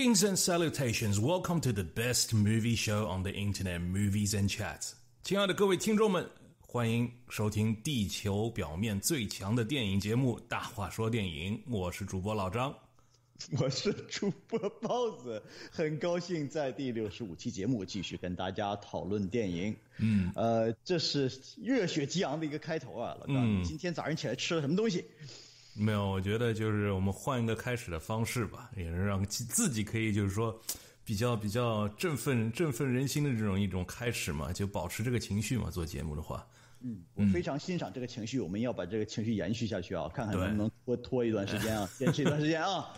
Greetings and salutations. Welcome to the best movie show on the internet, Movies and Chats. 亲爱的各位听众们，欢迎收听地球表面最强的电影节目《大话说电影》，我是主播老张。 我是主播包子，很高兴在第65期节目继续跟大家讨论电影。这是热血激昂的一个开头啊，老张，你今天早上起来吃了什么东西？ 没有，我觉得就是我们换一个开始的方式吧，也是让自己可以就是说比较振奋人心的这种一种开始嘛，就保持这个情绪嘛，做节目的话。 我非常欣赏这个情绪，我们要把这个情绪延续下去啊，看看能不能拖一段时间啊，坚持一段时间啊。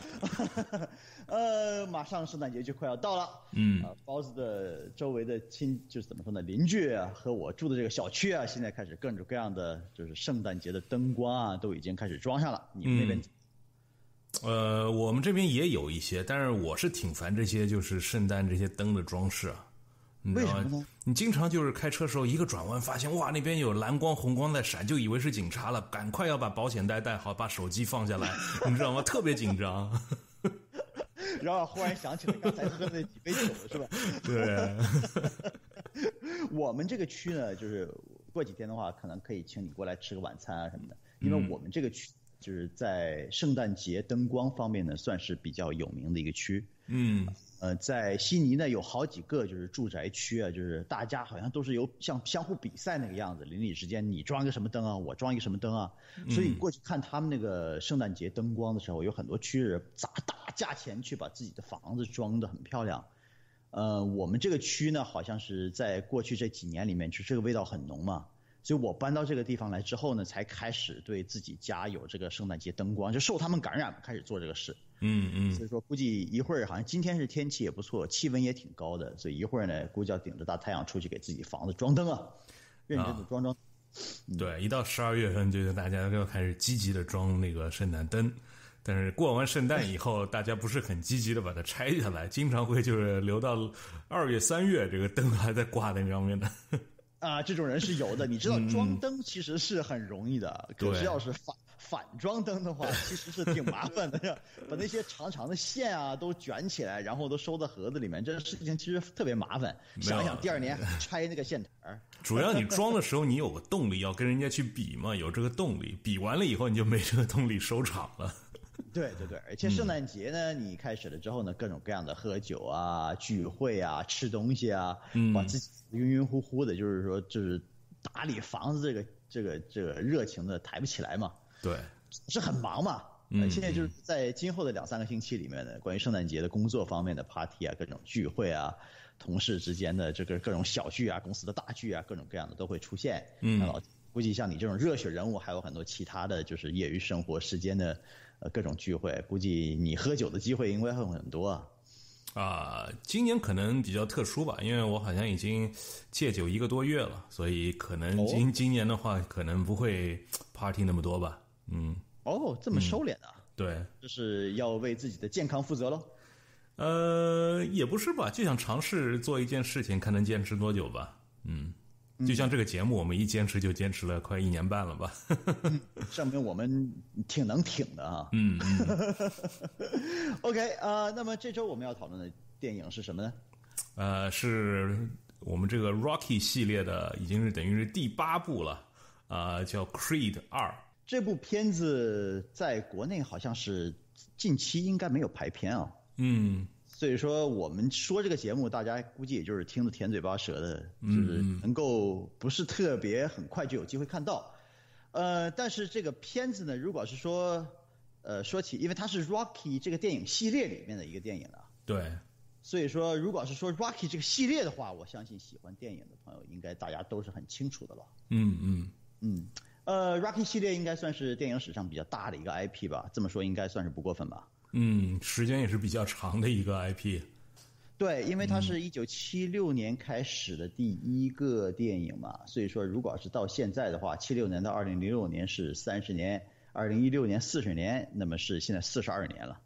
马上圣诞节就快要到了，包子的周围的就是怎么说呢，邻居啊和我住的这个小区啊，现在开始各种各样的就是圣诞节的灯光啊，都已经开始装上了。你们那边？ 我们这边也有一些，但是我是挺烦这些就是圣诞这些灯的装饰啊。 为什么呢？ 你经常就是开车的时候一个转弯发现哇那边有蓝光红光在闪，就以为是警察了，赶快要把保险带带好，把手机放下来，你知道吗？特别紧张。 然后忽然想起了刚才喝那几杯酒是吧？ 对。 我们这个区呢，就是过几天的话可能可以请你过来吃个晚餐啊什么的，因为我们这个区就是在圣诞节灯光方面呢算是比较有名的一个区。在悉尼呢有好几个就是住宅区啊，就是大家好像都是有像相互比赛那个样子，邻里之间你装一个什么灯啊，我装一个什么灯啊，所以过去看他们那个圣诞节灯光的时候，有很多区人砸大价钱去把自己的房子装得很漂亮。我们这个区呢好像是在过去这几年里面就这个味道很浓嘛，所以我搬到这个地方来之后呢，才开始对自己家有这个圣诞节灯光，就受他们感染开始做这个事。所以说估计一会儿好像今天是天气也不错，气温也挺高的，所以一会儿呢估计要顶着大太阳出去给自己房子装灯啊，认真的装。 对，一到12月份就大家要开始积极的装那个圣诞灯，但是过完圣诞以后大家不是很积极的把它拆下来，经常会就是留到2月3月这个灯还在挂在上面的。 这种人是有的，你知道装灯其实是很容易的，可是要是反装灯的话其实是挺麻烦的，把那些长长的线啊都卷起来，然后都收到盒子里面，这个事情其实特别麻烦，想想第二年还拆那个线头。 主要你装的时候你有个动力要跟人家去比嘛，有这个动力，比完了以后你就没这个动力收场了。 对，而且圣诞节呢你开始了之后呢，各种各样的喝酒啊聚会啊吃东西啊，把自己晕乎乎的，就是说就是打理房子这个热情的抬不起来嘛。对，是很忙嘛。现在就是在今后的2-3个星期里面呢，关于圣诞节的工作方面的 party 啊，各种聚会啊，同事之间的这个各种小聚啊，公司的大聚啊，各种各样的都会出现。估计像你这种热血人物还有很多其他的就是业余生活时间的各种聚会，估计你喝酒的机会应该会很多啊。 今年可能比较特殊吧，因为我好像已经戒酒1个多月了，所以可能今年的话可能不会 party 那么多吧。 这么收敛啊。 对， 就是要为自己的健康负责咯。 也不是吧，就想尝试做一件事情，看能坚持多久吧。就像这个节目我们一坚持就坚持了快1年半了吧。 证明我们挺能挺的啊。OK 那么这周我们要讨论的电影是什么呢？是我们这个 Rocky 系列的已经是等于是第8部了，叫 Creed 2。 这部片子在国内好像是近期应该没有排片啊。所以说我们说这个节目大家估计也就是听得甜嘴巴舌的，就是能够不是特别很快就有机会看到。但是这个片子呢，如果是说说起，因为它是 Rocky 这个电影系列里面的一个电影啊。 对。 所以说如果是说 Rocky 这个系列的话，我相信喜欢电影的朋友应该大家都是很清楚的了。Rocky 系列应该算是电影史上比较大的一个 IP 吧，这么说应该算是不过分吧。 时间也是比较长的一个 IP。 对，因为它是1976年开始的第一个电影嘛，所以说如果是到现在的话，76年到2006年是30年，2016年40年，那么是现在42年了。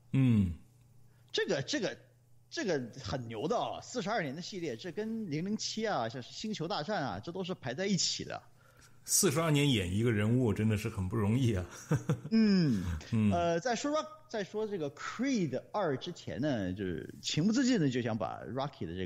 这个很牛的42年的系列，这跟007啊，像是星球大战啊，这都是排在一起的。 42年演一个人物真的是很不容易啊。 在说这个 Creed 2之前呢，就是情不自禁的就想把 Rocky 的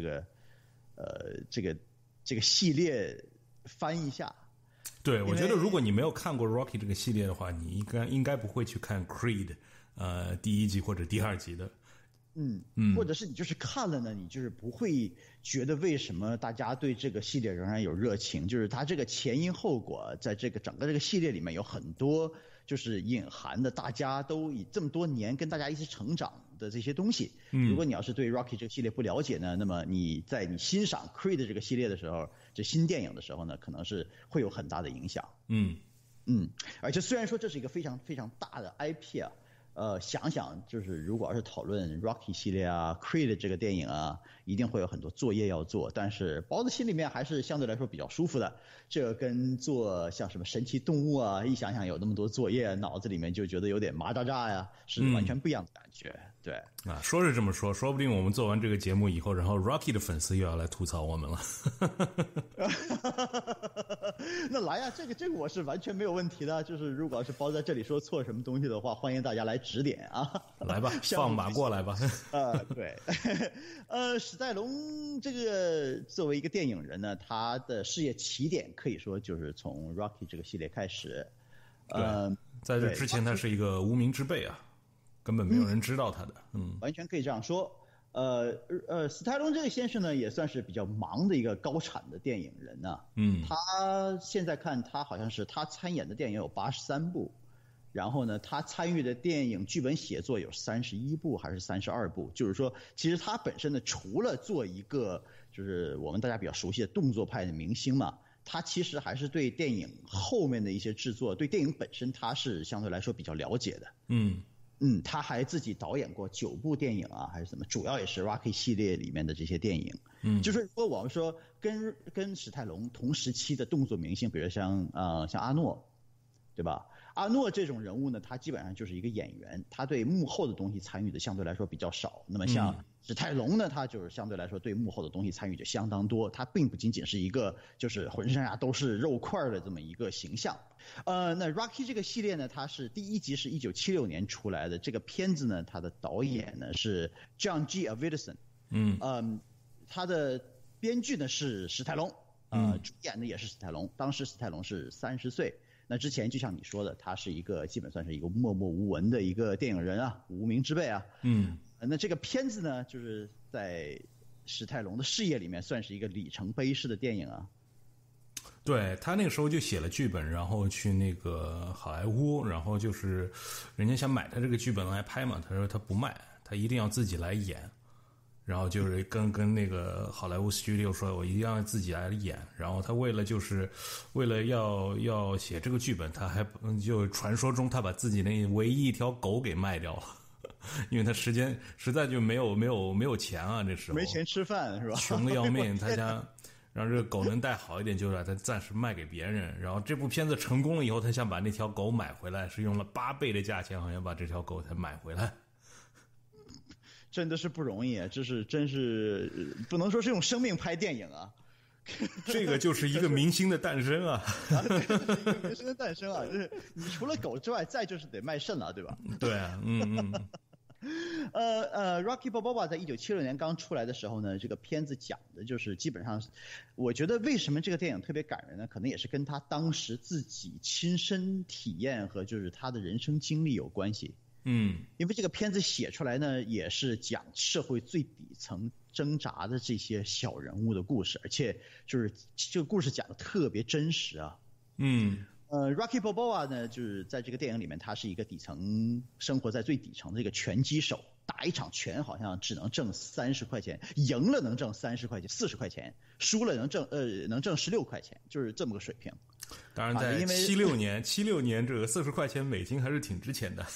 这个系列翻一下。 对，我觉得如果你没有看过 Rocky 这个系列的话，你应该不会去看 Creed 第1集或者第2集的。 或者是你就是看了呢，你就是不会觉得为什么大家对这个系列仍然有热情，就是它这个前因后果在这个整个这个系列里面有很多就是隐含的，大家都以这么多年跟大家一起成长的这些东西。如果你要是对 Rocky 这个系列不了解呢，那么你在你欣赏 Creed 这个系列的时候，这新电影的时候呢，可能是会有很大的影响。而且虽然说这是一个非常非常大的 IP 啊。想想就是如果要是讨论 Rocky 系列啊 Creed 这个电影啊，一定会有很多作业要做，但是包子心里面还是相对来说比较舒服的。这个跟做像什么神奇动物啊，一想想有那么多作业，脑子里面就觉得有点麻扎扎呀，是完全不一样的感觉。对啊，说是这么说，说不定我们做完这个节目以后，然后 Rocky 的粉丝又要来吐槽我们了。 那来呀，这个我是完全没有问题的。就是如果要是包在这里说错什么东西的话，欢迎大家来指点啊。 来吧，放马过来吧。 对，史泰龙这个作为一个电影人呢，他的事业起点可以说就是从 Rocky 这个系列开始。 在这之前他是一个无名之辈啊。根本没有人知道他的， 完全可以这样说。史泰龙这个先生呢，也算是比较忙的一个高产的电影人呢。他现在看他好像是他参演的电影有83部，然后呢，他参与的电影剧本写作有31部还是32部，就是说，其实他本身呢，除了做一个就是我们大家比较熟悉的动作派的明星嘛，他其实还是对电影后面的一些制作，对电影本身他是相对来说比较了解的。他还自己导演过9部电影啊，还是什么，主要也是 Rocky 系列里面的这些电影。就是如果我们说跟史泰龙同时期的动作明星，比如像阿诺，对吧？阿诺这种人物呢，他基本上就是一个演员，他对幕后的东西参与的相对来说比较少。那么像史泰龙呢，他就是相对来说对幕后的东西参与就相当多，他并不仅仅是一个就是浑身上下都是肉块的这么一个形象。那 Rocky 这个系列呢，它是第1集是1976年出来的，这个片子呢，它的导演呢是 John G. Avildsen，他的编剧呢是史泰龙，主演的也是史泰龙，当时史泰龙是30岁。那之前就像你说的，他是一个基本算是一个默默无闻的一个电影人啊，无名之辈啊。那这个片子呢，就是在史泰龙的事业里面算是一个里程碑式的电影啊。 对，他那个时候就写了剧本，然后去那个好莱坞，然后就是人家想买他这个剧本来拍嘛，他说他不卖，他一定要自己来演。然后就是跟那个好莱坞 studio 说，我一定要自己来演。然后他为了要写这个剧本，他还就传说中他把自己那唯一一条狗给卖掉了，因为他实在就没有钱啊，这时候没钱吃饭是吧？ 穷的要命，他想让这个狗能带好一点，就把它暂时卖给别人。然后这部片子成功了以后，他想把那条狗买回来，是用了8倍的价钱，好像把这条狗才买回来。 真的是不容易，真是不能说是用生命拍电影啊。 这个就是一个明星的诞生啊！ 一个明星的诞生啊，就是你除了狗之外，再就是得卖肾了，对吧？ 对啊， Rocky Balboa 在1976年刚出来的时候呢，这个片子讲的就是基本上，我觉得为什么这个电影特别感人呢？可能也是跟他当时自己亲身体验和就是他的人生经历有关系。因为这个片子写出来呢，也是讲社会最底层挣扎的这些小人物的故事，而且就是这个故事讲的特别真实啊。Rocky Balboa 呢，就是在这个电影里面，他是一个底层生活在最底层的一个拳击手，打一场拳好像只能挣30块钱，赢了能挣30块钱、40块钱，输了能挣16块钱，就是这么个水平。 当然，在76年这个40块钱美金还是挺值钱的。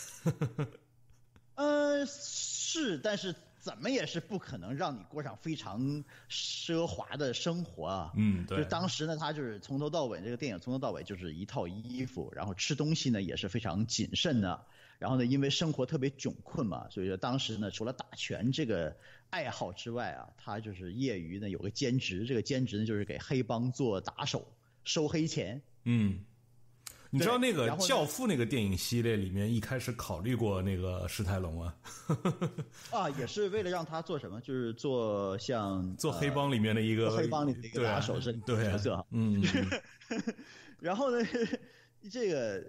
是，但是怎么也是不可能让你过上非常奢华的生活啊。 对。 就当时呢，他就是从头到尾，这个电影从头到尾就是一套衣服，然后吃东西呢也是非常谨慎的。然后呢，因为生活特别窘困嘛，所以说当时呢，除了打拳这个爱好之外啊，他就是业余呢有个兼职，这个兼职呢就是给黑帮做打手。 收黑钱。 你知道那个《教父》那个电影系列里面一开始考虑过那个史泰龙啊？ 也是为了让他做什么？就是做黑帮里面的一个黑帮里的一个打手这个角色。然后呢，这个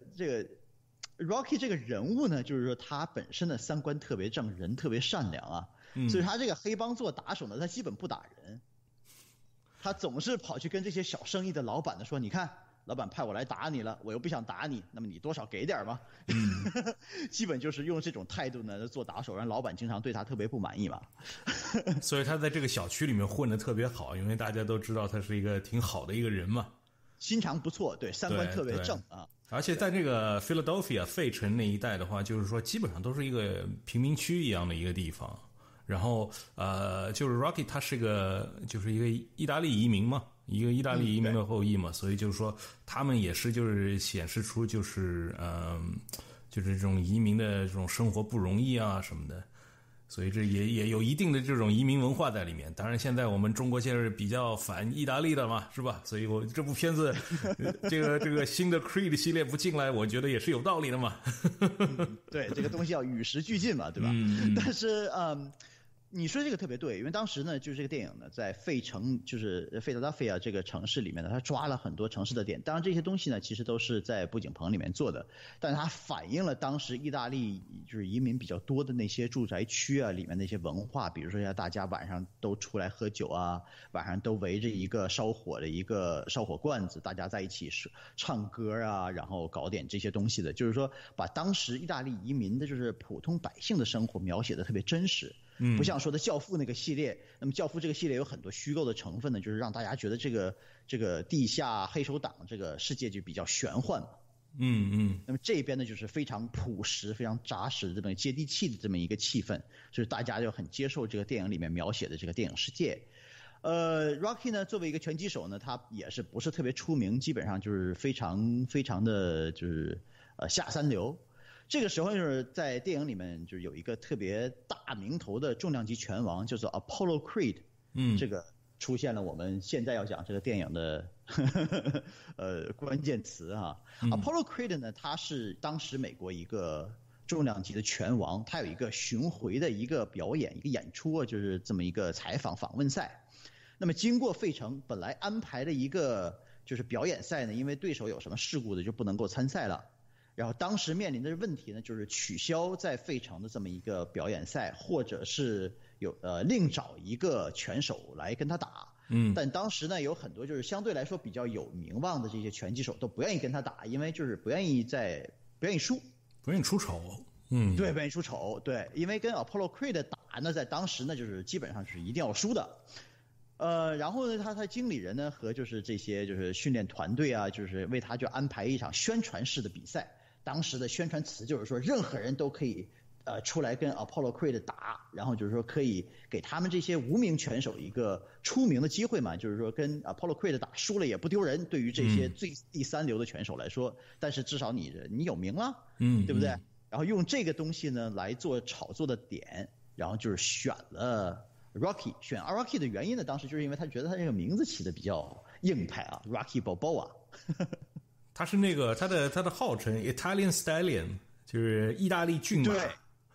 Rocky 这个人物呢，就是说他本身的三观特别正，人特别善良啊，所以他这个黑帮做打手呢，他基本不打人，他总是跑去跟这些小生意的老板呢说，你看老板派我来打你了，我又不想打你，那么你多少给点嘛。基本就是用这种态度呢做打手，让老板经常对他特别不满意嘛。 所以他在这个小区里面混得特别好，因为大家都知道他是一个挺好的一个人嘛， 心肠不错，对，三观特别正啊。 而且在这个 Philadelphia 费城那一带的话，就是说基本上都是一个贫民区一样的一个地方。然后就是 Rocky 他是就是一个意大利移民嘛，一个意大利移民的后裔嘛，所以就是说他们也是就是显示出就是就是这种移民的这种生活不容易啊什么的。所以这也有一定的这种移民文化在里面。当然现在我们中国现在是比较反意大利的嘛，是吧？所以我这部片子这个新的 Creed 系列不进来，我觉得也是有道理的嘛。 对，这个东西要与时俱进嘛，对吧？但是你说这个特别对，因为当时呢，就是这个电影呢，在费城，就是费德拉菲亚这个城市里面呢，它抓了很多城市的点。当然这些东西呢，其实都是在布景棚里面做的，但是它反映了当时意大利就是移民比较多的那些住宅区啊里面那些文化，比如说像大家晚上都出来喝酒啊，晚上都围着一个烧火罐子，大家在一起唱歌啊，然后搞点这些东西的，就是说把当时意大利移民的就是普通百姓的生活描写的特别真实。不像说的《教父》那个系列，那么《教父》这个系列有很多虚构的成分呢，就是让大家觉得这个地下黑手党这个世界就比较玄幻嘛。那么这边呢就是非常朴实、非常扎实的这么接地气的这么一个气氛，就是大家就很接受这个电影里面描写的这个电影世界。Rocky 呢作为一个拳击手呢，他也是不是特别出名，基本上就是非常非常的就是下三流。这个时候就是在电影里面就是有一个特别大名头的重量级拳王叫做 Apollo Creed，这个出现了我们现在要讲这个电影的关键词啊。Apollo Creed 呢，他是当时美国一个重量级的拳王，他有一个巡回的一个表演一个演出啊，就是这么一个访问赛。那么经过费城本来安排的一个就是表演赛呢，因为对手有什么事故的就不能够参赛了。然后当时面临的问题呢，就是取消在费城的这么一个表演赛，或者是另找一个拳手来跟他打。但当时呢有很多就是相对来说比较有名望的这些拳击手都不愿意跟他打，因为就是不愿意输，不愿意出丑。 对，不愿意出丑。对，因为跟 Apollo Creed 打呢，在当时呢就是基本上是一定要输的。然后呢，他经理人呢和就是这些就是训练团队啊，就是为他就安排一场宣传式的比赛。当时的宣传词就是说，任何人都可以出来跟 Apollo Creed 打，然后就是说可以给他们这些无名拳手一个出名的机会嘛，就是说跟 Apollo Creed 打输了也不丢人，对于这些第三流的拳手来说，但是至少你有名了，对不对？然后用这个东西呢来做炒作的点，然后就是选了 Rocky。选 Rocky 的原因呢，当时就是因为他觉得他这个名字起的比较硬派啊 ，Rocky Balboa。 他是那个他的号称 Italian Stallion， 就是意大利骏马。 对，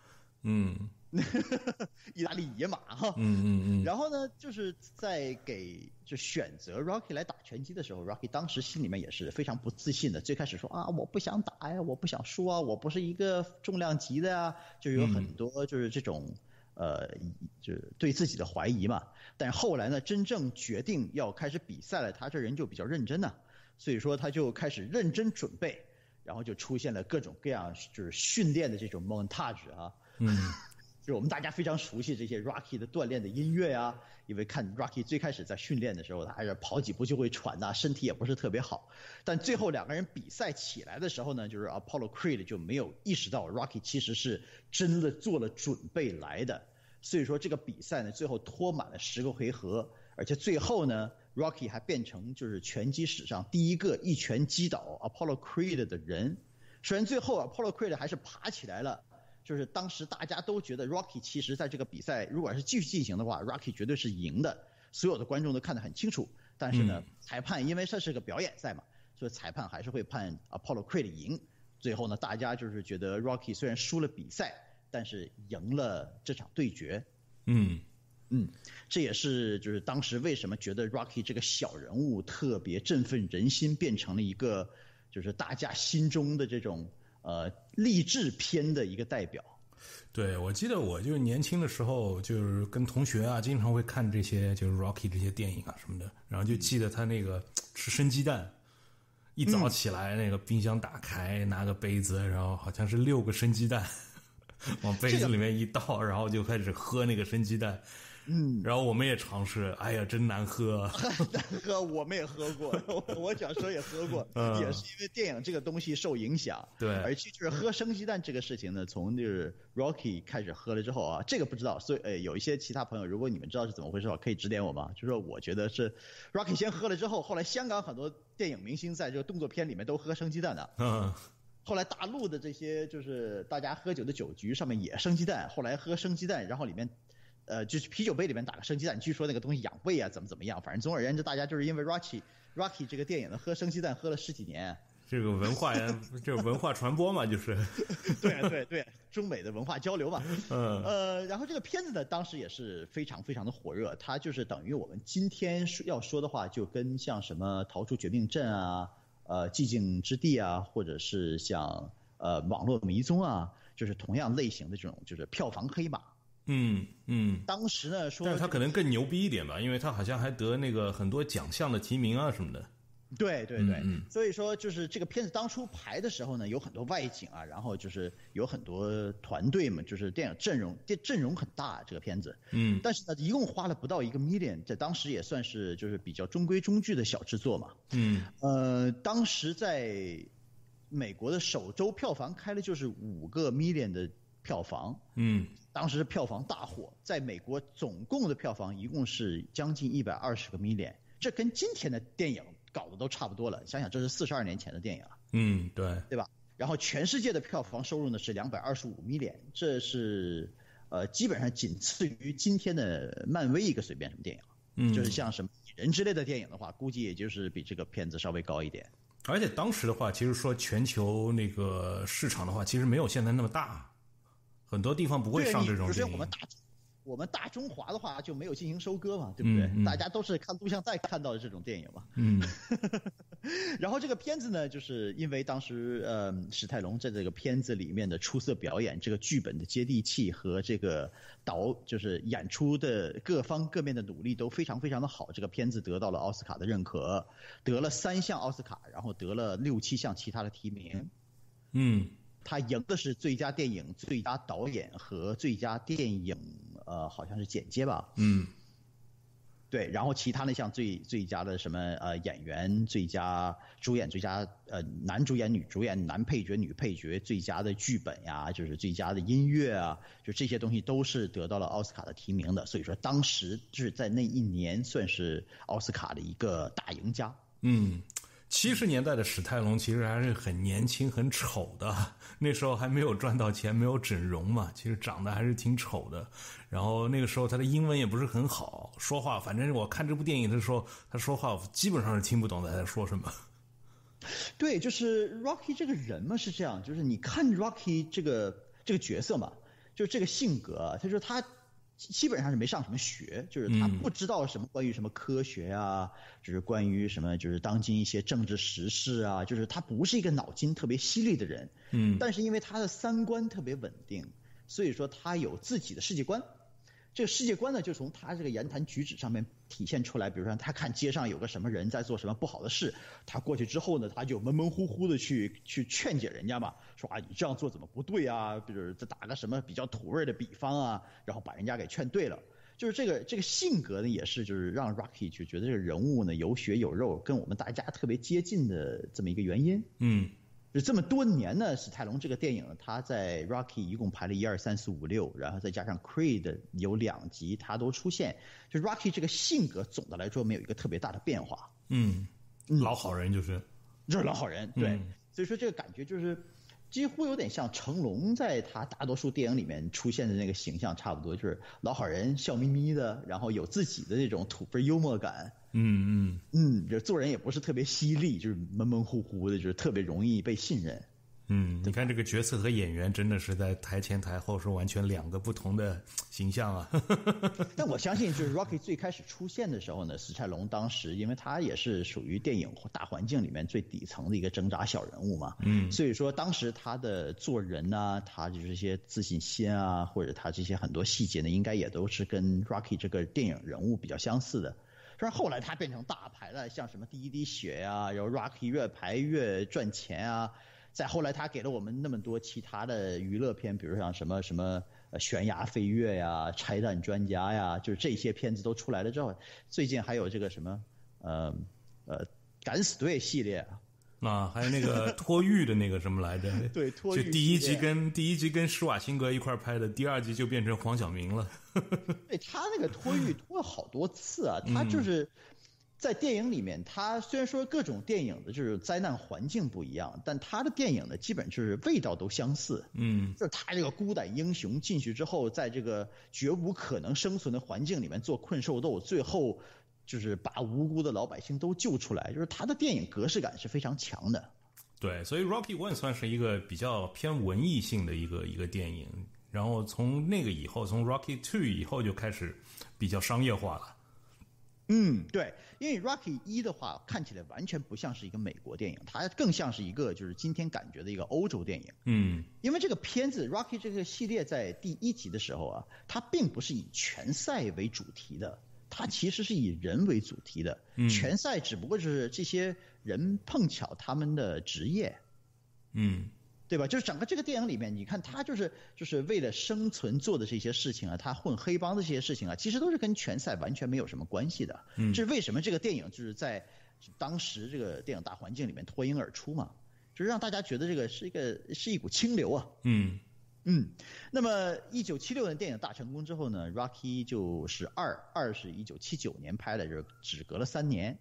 意大利野马哈。然后呢，就是在就选择 Rocky 来打拳击的时候 ，Rocky 当时心里面也是非常不自信的。最开始说啊，我不想打呀，我不想输啊，我不是一个重量级的呀，就有很多就是这种就是对自己的怀疑嘛。但是后来呢，真正决定要开始比赛了，他这人就比较认真呢。所以说他就开始认真准备，然后就出现了各种各样就是训练的这种 montage 啊，就是我们大家非常熟悉这些 Rocky 的锻炼的音乐啊，因为看 Rocky 最开始在训练的时候，他还是跑几步就会喘呐，身体也不是特别好。但最后两个人比赛起来的时候呢，就是 Apollo Creed 就没有意识到 Rocky 其实是真的做了准备来的，所以说这个比赛呢最后拖满了10个回合，而且最后呢。Rocky 还变成就是拳击史上第一个一拳击倒 Apollo Creed 的人。虽然最后 Apollo Creed 还是爬起来了，就是当时大家都觉得 Rocky 其实在这个比赛如果是继续进行的话 ，Rocky 绝对是赢的。 所有的观众都看得很清楚。但是呢，裁判因为这是个表演赛嘛，所以裁判还是会判 Apollo Creed 赢。最后呢，大家就是觉得 Rocky 虽然输了比赛，但是赢了这场对决。这也是就是当时为什么觉得 Rocky 这个小人物特别振奋人心，变成了一个就是大家心中的这种励志片的一个代表。 对，我记得我就是年轻的时候，就是跟同学啊，经常会看这些就是 Rocky 这些电影啊什么的，然后就记得他那个吃生鸡蛋，一早起来那个冰箱打开，拿个杯子，然后好像是6个生鸡蛋，往杯子里面一倒，然后就开始喝那个生鸡蛋。然后我们也尝试，哎呀，真难喝。 难喝，我们也喝过，我小时候也喝过，也是因为电影这个东西受影响。 对， 而且就是喝生鸡蛋这个事情呢，从就是 Rocky 开始喝了之后啊，这个不知道，所以有一些其他朋友，如果你们知道是怎么回事的话，可以指点我吗？就是说，我觉得是 Rocky 先喝了之后，后来香港很多电影明星在这个动作片里面都喝生鸡蛋的。后来大陆的这些就是大家喝酒的酒局上面也生鸡蛋，后来喝生鸡蛋，然后里面。就是啤酒杯里面打个生鸡蛋，据说那个东西养胃啊，怎么样？反正总而言之，大家就是因为 Rocky 这个电影呢，喝生鸡蛋喝了10几年。 这个文化呀，这个文化传播嘛，就是。 对，中美的文化交流嘛。然后这个片子呢，当时也是非常非常的火热，它就是等于我们今天要说的话，就跟像什么《逃出绝命镇》啊、寂静之地啊，或者是像网络迷踪啊，就是同样类型的这种，就是票房黑马。当时呢说， 但是他可能更牛逼一点吧，因为他好像还得那个很多奖项的提名啊什么的。 对，所以说就是这个片子当初排的时候呢，有很多外景啊，然后就是有很多团队嘛，就是电影阵容很大，这个片子。但是呢，一共花了不到1个 million， 在当时也算是就是比较中规中矩的小制作嘛。当时在美国的首周票房开了就是5个 million 的票房。当时票房大火，在美国总共的票房一共是将近120个 million， 这跟今天的电影搞得都差不多了。想想这是42年前的电影了。对吧？然后全世界的票房收入呢是225 million， 这是基本上仅次于今天的漫威一个随便什么电影。就是像什么蚁人之类的电影的话，估计也就是比这个片子稍微高一点。 而且当时的话，其实说全球那个市场的话，其实没有现在那么大。很多地方不会上这种电影。 首先我们大中华的话就没有进行收割嘛，对不对？大家都是看录像带看到的这种电影嘛。然后这个片子呢，就是因为当时史泰龙在这个片子里面的出色表演，这个剧本的接地气和这个就是演出的各方各面的努力都非常非常的好。这个片子得到了奥斯卡的认可，得了3项奥斯卡，然后得了6、7项其他的提名。他赢的是最佳电影、最佳导演和最佳电影，好像是剪接吧。对，然后其他那项最佳的什么演员、最佳主演、最佳男主演、女主演、男配角、女配角、最佳的剧本呀，就是最佳的音乐啊，就这些东西都是得到了奥斯卡的提名的。所以说当时就是在那一年算是奥斯卡的一个大赢家。 70年代的史泰龙其实还是很年轻很丑的，那时候还没有赚到钱，没有整容嘛，其实长得还是挺丑的。然后那个时候他的英文也不是很好，说话反正我看这部电影的时候，他说话基本上是听不懂他在说什么。 对，就是 Rocky 这个人嘛是这样，就是你看 Rocky 这个角色嘛，就是这个性格，他说他基本上是没上什么学，就是他不知道什么关于什么科学啊，就是关于什么就是当今一些政治时事啊，就是他不是一个脑筋特别犀利的人。但是因为他的3观特别稳定，所以说他有自己的世界观。这个世界观呢，就从他这个言谈举止上面体现出来。比如说，他看街上有个什么人在做什么不好的事，他过去之后呢，他就闷闷乎乎的去劝解人家嘛，说啊，你这样做怎么不对啊？比如再打个什么比较土味的比方啊，然后把人家给劝对了。就是这个性格呢，也是就是让 Rocky 就觉得这个人物呢有血有肉，跟我们大家特别接近的这么一个原因。就这么多年呢，史泰龙这个电影他在 Rocky 一共排了1、2、3、4、5、6，然后再加上 Creed 有2集他都出现。就 Rocky 这个性格总的来说没有一个特别大的变化。 老好人就是老好人。对，所以说这个感觉就是几乎有点像成龙在他大多数电影里面出现的那个形象差不多，就是老好人，笑眯眯的，然后有自己的这种土味幽默感。就是做人也不是特别犀利，就是闷闷乎乎的，就是特别容易被信任。 你看这个角色和演员真的是在台前台后是完全两个不同的形象啊。 但我相信，就是 Rocky 最开始出现的时候呢，史泰龙当时因为他也是属于电影大环境里面最底层的一个挣扎小人物嘛，所以说当时他的做人啊，他就是一些自信心啊，或者他这些很多细节呢，应该也都是跟 Rocky 这个电影人物比较相似的。但是后来他变成大牌了，像什么第一滴血啊，然后 Rocky 越拍越赚钱啊。再后来，他给了我们那么多其他的娱乐片，比如像什么悬崖飞跃呀、拆弹专家呀，就是这些片子都出来了之后，最近还有这个什么敢死队系列啊，还有那个脱狱的那个什么来着？ 对，脱狱。 就第一集跟施瓦辛格一块拍的，第二集就变成黄晓明了。 对，他那个脱狱脱了好多次啊，他就是在电影里面，他虽然说各种电影的就是灾难环境不一样，但他的电影呢，基本就是味道都相似。就是他这个孤胆英雄进去之后，在这个绝无可能生存的环境里面做困兽斗，最后就是把无辜的老百姓都救出来，就是他的电影格式感是非常强的。 对，所以 Rocky One 算是一个比较偏文艺性的一个电影，然后从那个以后，从 Rocky Two 以后就开始比较商业化了。 对，因为 Rocky 1的话看起来完全不像是一个美国电影，它更像是一个就是今天感觉的一个欧洲电影。因为这个片子 Rocky 这个系列在第1集的时候啊，它并不是以拳赛为主题的，它其实是以人为主题的。拳赛只不过是这些人碰巧他们的职业。对吧？就是整个这个电影里面，你看他就是为了生存做的这些事情啊，他混黑帮的这些事情啊，其实都是跟拳赛完全没有什么关系的。这是为什么这个电影就是在当时这个电影大环境里面脱颖而出嘛，就是让大家觉得这个是一股清流啊。那么1976年电影大成功之后呢 ，Rocky 就是二是1979年拍的，就是只隔了3年。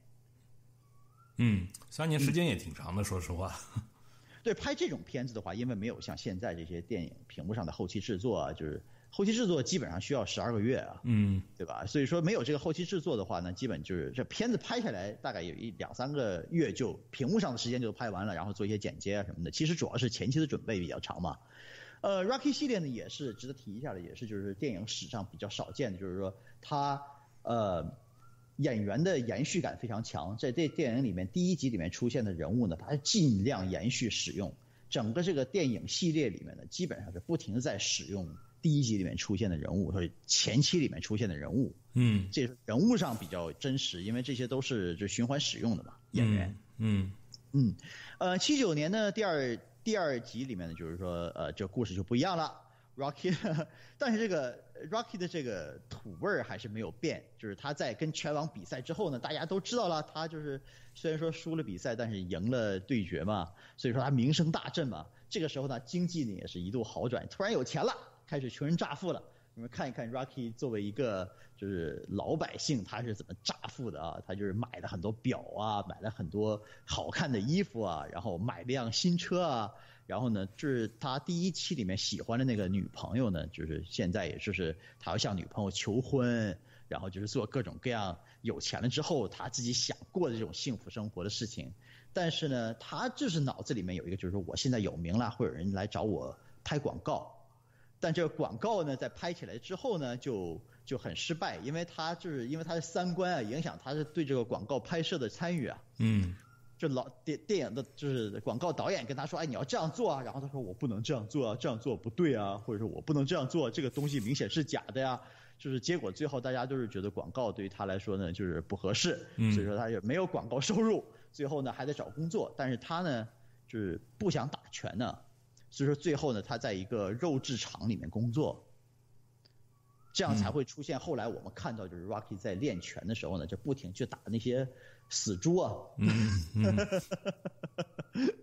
3年时间也挺长的，说实话。 对，拍这种片子的话，因为没有像现在这些电影屏幕上的后期制作啊，就是后期制作基本上需要12个月啊，对吧？所以说没有这个后期制作的话呢，基本就是这片子拍下来大概有2-3个月就屏幕上的时间就拍完了，然后做一些剪接啊什么的。其实主要是前期的准备比较长嘛。Rocky 系列呢也是值得提一下的，也是就是电影史上比较少见的，就是说它演员的延续感非常强，在这电影里面第1集里面出现的人物呢，它尽量延续使用。整个这个电影系列里面呢，基本上是不停的在使用第1集里面出现的人物，或者前期里面出现的人物。这是人物上比较真实，因为这些都是就循环使用的嘛，演员。79年呢，第二集里面呢，就是说这故事就不一样了。Rocky， 但是这个 Rocky 的这个土味儿还是没有变，就是他在跟拳王比赛之后呢，大家都知道了，他就是虽然说输了比赛，但是赢了对决嘛，所以说他名声大振嘛。这个时候呢，经济呢也是一度好转，突然有钱了，开始穷人乍富了。我们看一看 Rocky 作为一个就是老百姓，他是怎么乍富的啊？他就是买了很多表啊，买了很多好看的衣服啊，然后买辆新车啊。然后呢，就是他第1期里面喜欢的那个女朋友呢，就是现在也就是他要向女朋友求婚，然后就是做各种各样有钱了之后他自己想过的这种幸福生活的事情。但是呢，他就是脑子里面有一个，就是说我现在有名了，会有人来找我拍广告。但这个广告呢，在拍起来之后呢，就很失败，因为他的3观啊，影响他是对这个广告拍摄的参与啊。就电影的就是广告导演跟他说，哎，你要这样做啊，然后他说我不能这样做啊，这样做不对啊，或者说我不能这样做，这个东西明显是假的呀。就是结果最后大家都是觉得广告对于他来说呢就是不合适，所以说他也没有广告收入，最后呢还得找工作，但是他呢就是不想打拳呢，所以说最后呢他在一个肉制厂里面工作。这样才会出现后来我们看到就是 Rocky 在练拳的时候呢，就不停去打那些死猪啊。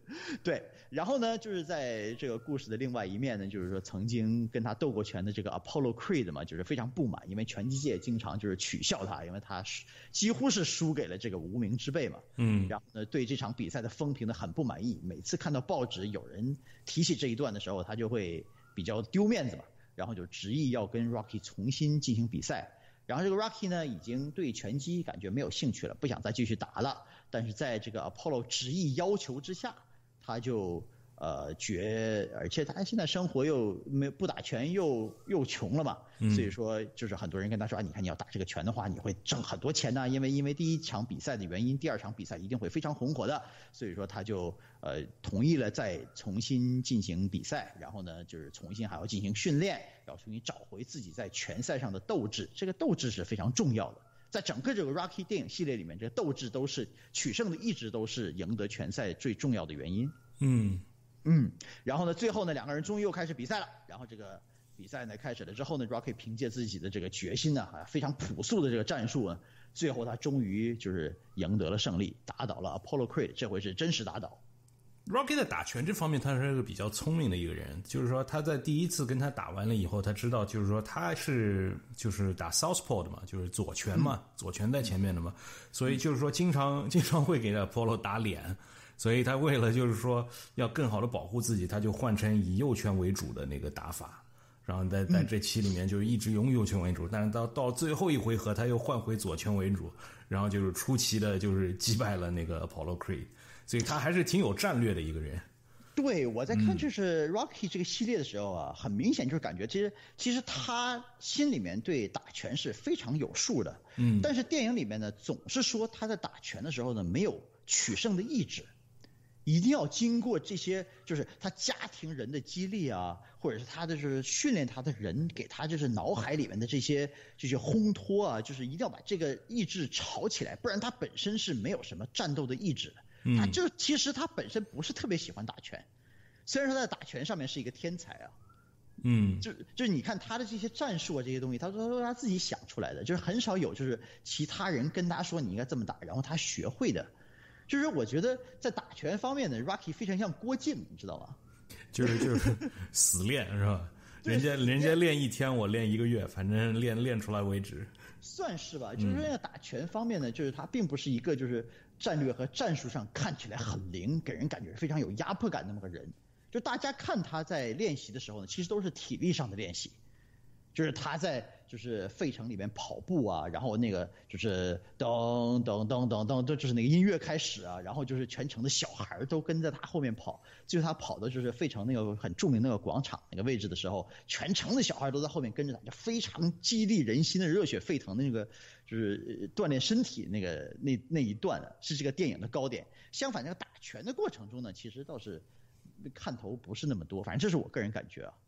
对，然后呢，就是在这个故事的另外一面呢，就是说曾经跟他斗过拳的这个 Apollo Creed 嘛，就是非常不满，因为拳击界经常就是取笑他，因为他几乎是输给了这个无名之辈嘛。然后呢，对这场比赛的风评呢很不满意，每次看到报纸有人提起这一段的时候，他就会比较丢面子嘛，然后就执意要跟 Rocky 重新进行比赛。然后这个 Rocky 呢，已经对拳击感觉没有兴趣了，不想再继续打了。但是在这个 Apollo 执意要求之下，他就而且他现在生活又不打拳又穷了嘛，所以说就是很多人跟他说啊，你看你要打这个拳的话，你会挣很多钱呢，因为第一场比赛的原因，第二场比赛一定会非常红火的，所以说他就同意了再重新进行比赛，然后呢就是重新还要进行训练，要重新找回自己在拳赛上的斗志，这个斗志是非常重要的。在整个这个 Rocky 电影系列里面，这个斗志都是取胜的，一直都是赢得拳赛最重要的原因。然后呢，最后呢，两个人终于又开始比赛了。然后这个比赛呢开始了之后呢 ，Rocky 凭借自己的这个决心呢，非常朴素的这个战术呢，最后他终于就是赢得了胜利，打倒了 Apollo Creed， 这回是真实打倒。 Rocky 在打拳这方面，他是一个比较聪明的一个人，就是说他在第一次跟他打完了以后，他知道就是说他就是打 Southpaw 的嘛，就是左拳嘛，左拳在前面的嘛，所以就是说经常会给 Apollo 打脸。所以他为了就是说要更好的保护自己，他就换成以右拳为主的那个打法，然后在这期里面就一直用右拳为主，但是到最后一回合他又换回左拳为主，然后就是出奇的就是击败了那个 Apollo Creed， 所以他还是挺有战略的一个人。 对，我在看就是 Rocky 这个系列的时候啊，很明显就是感觉其实他心里面对打拳是非常有数的，但是电影里面呢总是说他在打拳的时候呢没有取胜的意志。一定要经过这些，就是他家庭人的激励啊，或者是他的就是训练他的人给他就是脑海里面的这些烘托啊，就是一定要把这个意志炒起来，不然他本身是没有什么战斗的意志的。他其实他本身不是特别喜欢打拳，虽然说在打拳上面是一个天才啊。就是你看他的这些战术啊，这些东西，他说他自己想出来的，就是很少有就是其他人跟他说你应该这么打，然后他学会的。就是我觉得在打拳方面呢 ，Rocky 非常像郭靖，你知道吗？ 就是死练是吧？人家练一天，我练1个月，反正练出来为止。算是吧，就是说打拳方面呢，就是他并不是一个就是战略和战术上看起来很灵，给人感觉非常有压迫感那么个人。就大家看他在练习的时候呢，其实都是体力上的练习。就是他在就是费城里面跑步啊，然后那个就是噔噔噔噔噔，就是那个音乐开始啊，然后就是全城的小孩都跟在他后面跑。最后他跑的就是费城那个很著名那个广场那个位置的时候，全城的小孩都在后面跟着他，就非常激励人心的热血沸腾的那个就是锻炼身体那一段啊，是这个电影的高点。相反，那个打拳的过程中呢，其实倒是看头不是那么多，反正这是我个人感觉啊。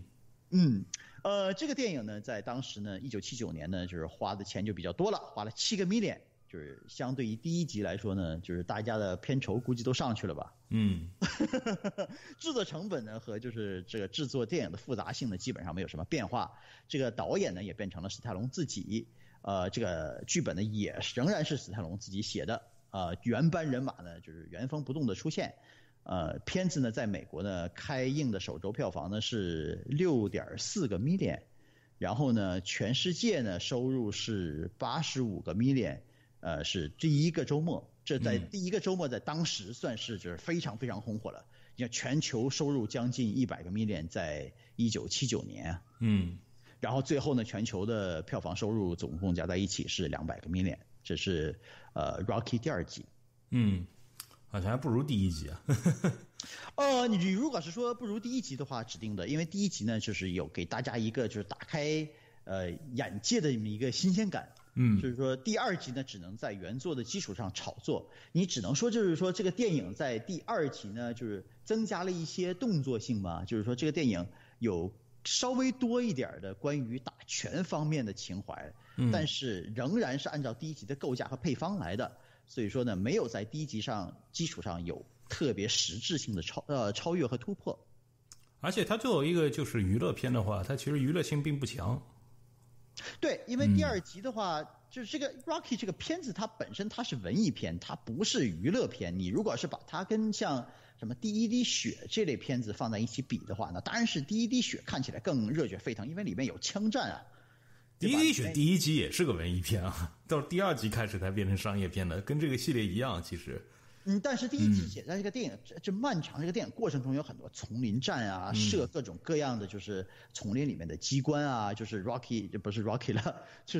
这个电影呢，在当时呢，1979年呢，就是花的钱就比较多了，花了7个 million， 就是相对于第一集来说呢，就是大家的片酬估计都上去了吧。制作成本呢和就是这个制作电影的复杂性呢，基本上没有什么变化。这个导演呢也变成了史泰龙自己，这个剧本呢也仍然是史泰龙自己写的，原班人马呢就是原封不动的出现。片子呢在美国呢开映的首周票房呢是6.4个 million， 然后呢全世界呢收入是85个 million， 是第一个周末，这在第一个周末在当时算是就是非常非常红火了。你看全球收入将近100个 million， 在1979年。然后最后呢全球的票房收入总共加在一起是200个 million， 这是Rocky 第2集。 好像还不如第一集啊。 你如果是说不如第一集的话，指定的，因为第一集呢就是有给大家一个就是打开眼界的一个新鲜感。就是说第2集呢只能在原作的基础上炒作，你只能说就是说这个电影在第2集呢就是增加了一些动作性嘛，就是说这个电影有稍微多一点的关于打拳方面的情怀，但是仍然是按照第1集的构架和配方来的。所以说呢，没有在第1集基础上有特别实质性的超越和突破。 而且它作为一个就是娱乐片的话，它其实娱乐性并不强。 对，因为第2集的话， 就是这个 Rocky 这个片子它本身它是文艺片，它不是娱乐片。你如果是把它跟像什么第一滴血这类片子放在一起比的话，那当然是第一滴血看起来更热血沸腾，因为里面有枪战啊。 第一滴血第一集也是个文艺片啊，到第2集开始才变成商业片的，跟这个系列一样其实。 但是第一集写在这个电影这漫长这个电影过程中有很多丛林战啊，射各种各样的就是丛林里面的机关啊，就是 Rocky 不是 Rocky 了，就是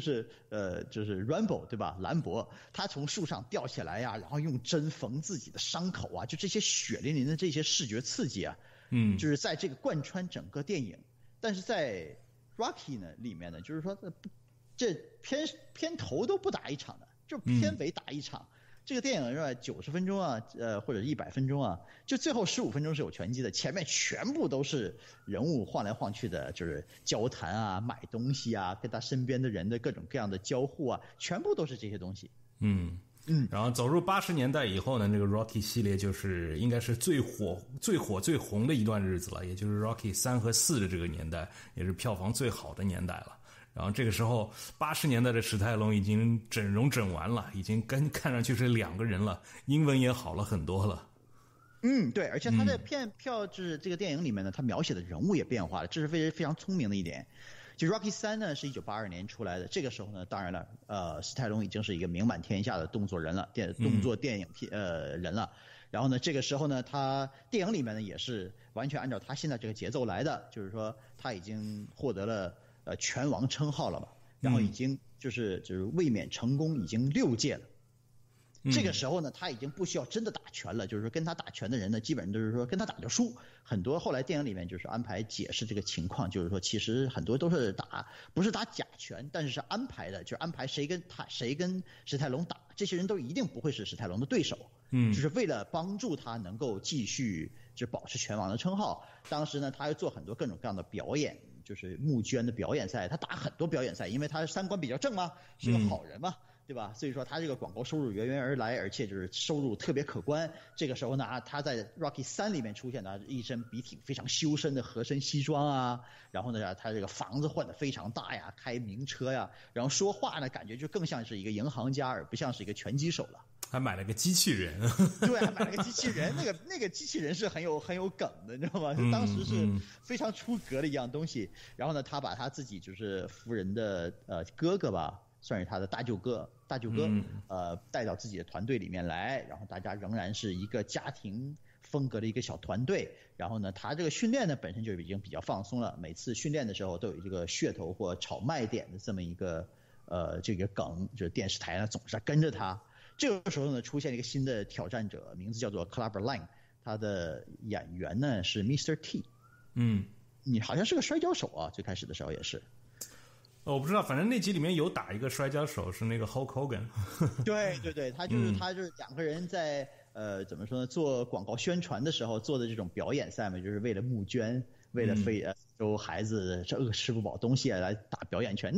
Rambo 对吧？兰博他从树上掉下来呀，然后用针缝自己的伤口啊，就这些血淋淋的这些视觉刺激啊，就是在这个贯穿整个电影。但是在 Rocky 呢里面呢，就是说这片头都不打一场的，就片尾打一场。这个电影是吧，90分钟啊，或者100分钟啊，就最后15分钟是有拳击的，前面全部都是人物晃来晃去的，就是交谈啊、买东西啊、跟他身边的人的各种各样的交互啊，全部都是这些东西。 然后走入80年代以后呢，这个 Rocky 系列就是应该是最红的一段日子了，也就是 Rocky 3和4的这个年代，也是票房最好的年代了。然后这个时候80年代的史泰龙已经整容整完了，已经看上去是2个人了，英文也好了很多了。 对，而且他的票就是这个电影里面呢，他描写的人物也变化了，这是非常聪明的一点。就 Rocky 3呢是1982年出来的，这个时候呢，当然了，史泰龙已经是一个名满天下的动作人了，动作电影人了。然后呢，这个时候呢，他电影里面呢也是完全按照他现在这个节奏来的，就是说他已经获得了拳王称号了嘛，然后已经就是卫冕成功已经6届了。这个时候呢，他已经不需要真的打拳了，就是说跟他打拳的人呢，基本上都是说跟他打就输。很多后来电影里面就是安排解释这个情况，就是说其实很多都是不是打假拳，但是安排的，就是安排谁跟史泰龙打，这些人都一定不会是史泰龙的对手。就是为了帮助他能够继续就保持拳王的称号。当时呢，他要做很多各种各样的表演，就是募捐的表演赛，他打很多表演赛，因为他三观比较正嘛，是个好人嘛。对吧？所以说他这个广告收入源源而来，而且就是收入特别可观。这个时候呢，他在 Rocky 3里面出现的一身笔挺非常修身的合身西装啊，然后呢，他这个房子换得非常大呀，开名车呀，然后说话呢，感觉就更像是一个银行家，而不像是一个拳击手了。 还买了个机器人， 对，还买了个机器人，那个机器人是很有梗的，你知道吗？就当时是非常出格的一样东西。然后呢，他把他自己就是夫人的哥哥吧。算是他的大舅哥，带到自己的团队里面来，然后大家仍然是一个家庭风格的一个小团队。然后呢，他这个训练呢本身就已经比较放松了，每次训练的时候都有这个噱头或炒卖点的这么一个这个梗，就是电视台呢总是跟着他。这个时候呢，出现了一个新的挑战者，名字叫做 Clubber Lang， 他的演员呢是 Mr. T。你好像是个摔跤手啊，最开始的时候也是。 我不知道，反正那集里面有打一个摔跤手，是那个 Hulk Hogan。 对，他就是2个人在怎么说呢，做广告宣传的时候做的这种表演赛嘛，就是为了募捐，为了非洲孩子吃不饱东西来打表演拳。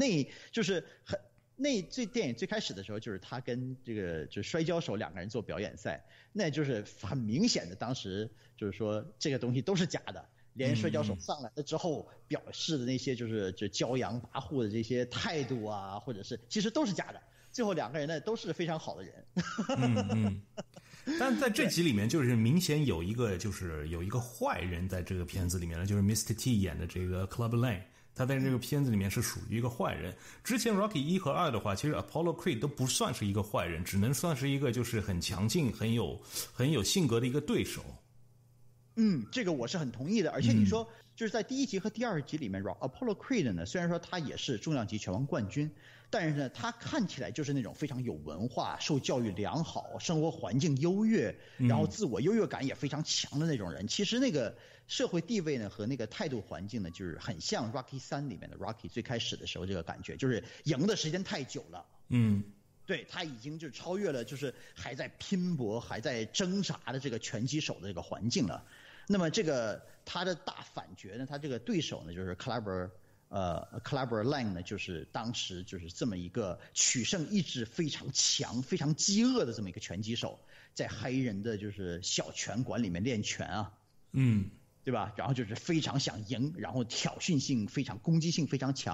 这电影最开始的时候，就是他跟这个就是摔跤手2个人做表演赛，那就是很明显的，当时就是说这个东西都是假的。连摔跤手上来了之后表示的那些就骄阳跋扈的这些态度啊，或者是其实都是假的。最后2个人呢都是非常好的人。 但在这集里面就是明显有一个坏人在这个片子里面呢，就是 Mr. T 演的这个 Clubber Lang， 他在这个片子里面是属于一个坏人。之前 Rocky 1和2的话，其实 Apollo Creed 都不算是一个坏人，只能算是一个就是很强劲、很有性格的一个对手。 这个我是很同意的。而且你说就是在第1集和第2集里面 Apollo Creed 呢，虽然说他也是重量级拳王冠军，但是呢他看起来就是那种非常有文化、受教育良好、生活环境优越，然后自我优越感也非常强的那种人。其实那个社会地位呢和那个态度环境呢，就是很像 Rocky 3里面的 Rocky 最开始的时候这个感觉，就是赢的时间太久了。对，他已经就超越了就是还在拼搏还在挣扎的这个拳击手的这个环境了。那么这个他的大反角呢，他这个对手呢就是 Clubber Lang 呢，就是当时就是这么一个取胜意志非常强、非常饥饿的这么一个拳击手，在黑人的就是小拳馆里面练拳啊，对吧？然后就是非常想赢，然后挑衅性非常、攻击性非常强。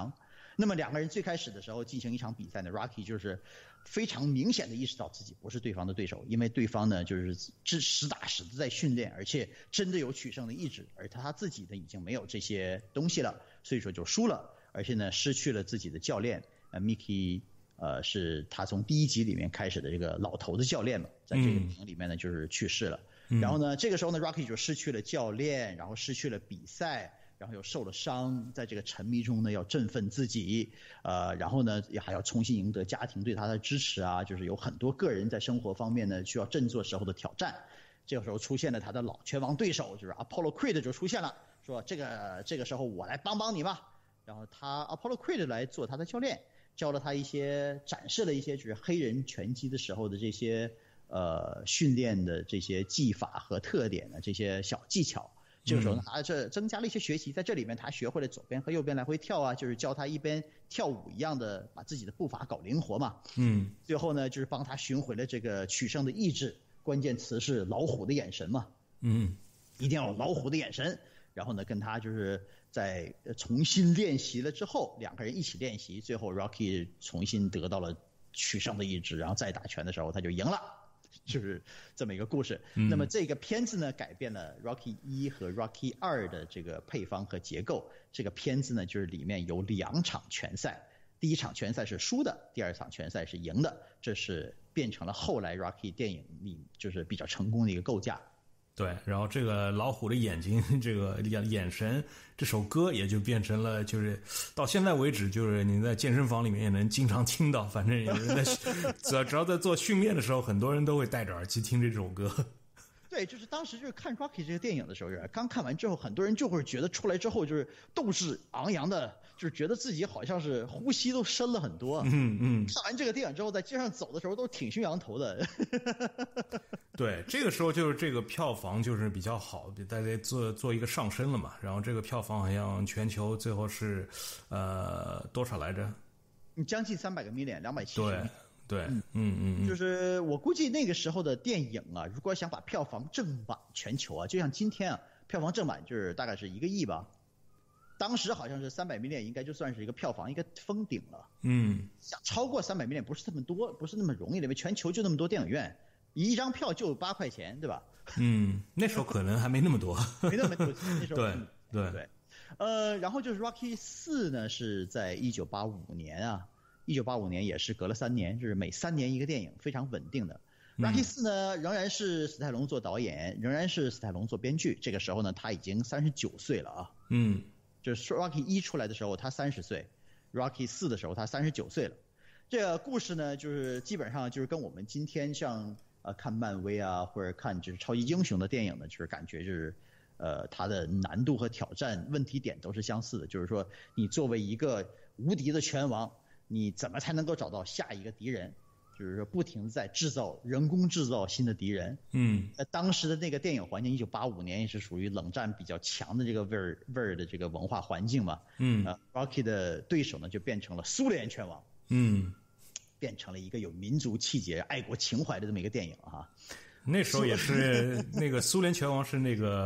那么两个人最开始的时候进行一场比赛呢 ，Rocky 就是非常明显的意识到自己不是对方的对手，因为对方呢就是实打实的在训练，而且真的有取胜的意志，而他自己呢已经没有这些东西了，所以说就输了，而且呢失去了自己的教练Mickey。是他从第1集里面开始的这个老头的教练嘛，在这个电影里面呢就是去世了。然后呢，这个时候呢 ，Rocky 就失去了教练，然后失去了比赛，然后又受了伤，在这个沉迷中呢要振奋自己，然后呢也还要重新赢得家庭对他的支持啊，就是有很多个人在生活方面呢需要振作时候的挑战。这个时候出现了他的老拳王对手，就是 Apollo Creed 就出现了，说这个时候我来帮帮你吧。然后他 Apollo Creed 来做他的教练。教了他展示了一些就是黑人拳击的时候的这些训练的这些技法和特点的这些小技巧。这个时候呢，他这增加了一些学习，在这里面他学会了左边和右边来回跳啊，就是教他一边跳舞一样的把自己的步伐搞灵活嘛。最后呢，就是帮他寻回了这个取胜的意志，关键词是老虎的眼神嘛。一定要有老虎的眼神。然后呢，跟他就是在重新练习了之后，两个人一起练习，最后 Rocky 重新得到了取胜的意志，然后再打拳的时候他就赢了，就是这么一个故事。那么这个片子呢，改变了 Rocky 1和 Rocky 2的这个配方和结构。这个片子呢，就是里面有2场拳赛，第1场拳赛是输的，第2场拳赛是赢的，这是变成了后来 Rocky 电影里就是比较成功的一个构架。 对，然后这个老虎的眼睛，这个眼神，这首歌也就变成了，就是到现在为止，就是你在健身房里面也能经常听到，反正有人在只要在做训练的时候，很多人都会戴着耳机听这首歌。 对，就是当时就是看 Rocky 这个电影的时候，刚看完之后，很多人就会觉得出来之后就是斗志昂扬的，就是觉得自己好像是呼吸都深了很多。看完这个电影之后，在街上走的时候都挺胸扬头的。 对，这个时候就是这个票房就是比较好，大家做一个上升了嘛。然后这个票房好像全球最后是多少来着？ 将近300个 million，270。 对， 就是我估计那个时候的电影啊，如果想把票房正版全球啊，就像今天啊，票房正版就是大概是1个亿吧。当时好像是300 million，应该就算是一个票房一个封顶了。想超过300 million不是这么多，不是那么容易的，因为全球就那么多电影院，一张票就8块钱，对吧？ 那时候可能还没那么多， 没那么多，那时候对。 然后就是 Rocky 4呢，是在1985年啊。1985年也是隔了3年，就是每3年一个电影，非常稳定的。Rocky 4呢，仍然是史泰龙做导演，仍然是史泰龙做编剧。这个时候呢，他已经39岁了啊。就是 Rocky 1出来的时候他30岁 ，Rocky 4的时候他39岁了。这个故事呢，就是基本上就是跟我们今天像看漫威啊，或者看就是超级英雄的电影呢，就是感觉就是它的难度和挑战问题点都是相似的。就是说，你作为一个无敌的拳王，你怎么才能够找到下一个敌人？就是说，不停地在人工制造新的敌人。当时的那个电影环境，1985年也是属于冷战比较强的这个味儿的这个文化环境嘛。Rocky 的对手呢，就变成了苏联拳王。变成了一个有民族气节、爱国情怀的这么一个电影啊。 那时候也是那个苏联拳王是那个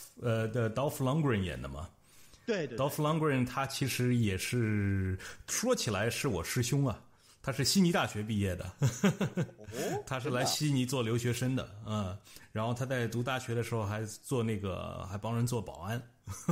Dolph Lundgren 演的嘛。 对 ，Dolph Lundgren 他其实也是说起来是我师兄啊，他是悉尼大学毕业的，他是来悉尼做留学生的然后他在读大学的时候还帮人做保安。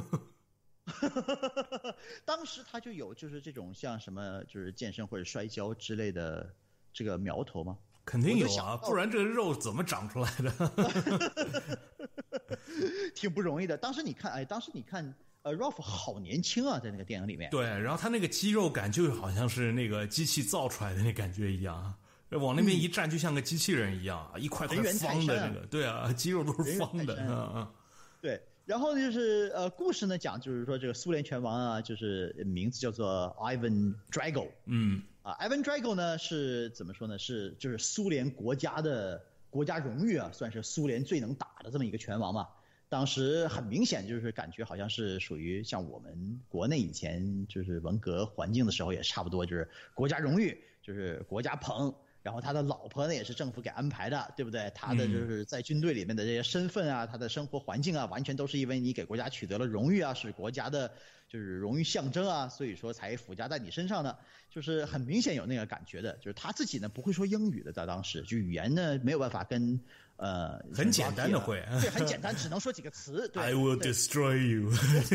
当时他就有就是这种像什么就是健身或者摔跤之类的这个苗头吗？ 肯定有啊，不然这个肉怎么长出来的？ 挺不容易的。当时你看Ralph 好年轻啊，在那个电影里面。 对，然后他那个肌肉感就好像是那个机器造出来的那感觉一样，往那边一站就像个机器人一样，一块块方的那个，对啊，肌肉都是方的。 对。然后就是故事呢讲就是说这个苏联拳王啊，就是名字叫做 Ivan Drago。Ivan Drago 呢是怎么说呢？就是苏联国家荣誉啊，算是苏联最能打的这么一个拳王嘛。当时很明显就是感觉好像是属于像我们国内以前就是文革环境的时候也差不多，就是国家荣誉，就是国家捧。 然后他的老婆呢也是政府给安排的，对不对？他的就是在军队里面的这些身份啊，他的生活环境啊，完全都是因为你给国家取得了荣誉啊，是国家的就是荣誉象征啊，所以说才附加在你身上的，就是很明显有那个感觉的。就是他自己呢不会说英语的，在当时就语言呢没有办法跟很简单的会， 对，很简单，只能说几个词。对 I will destroy you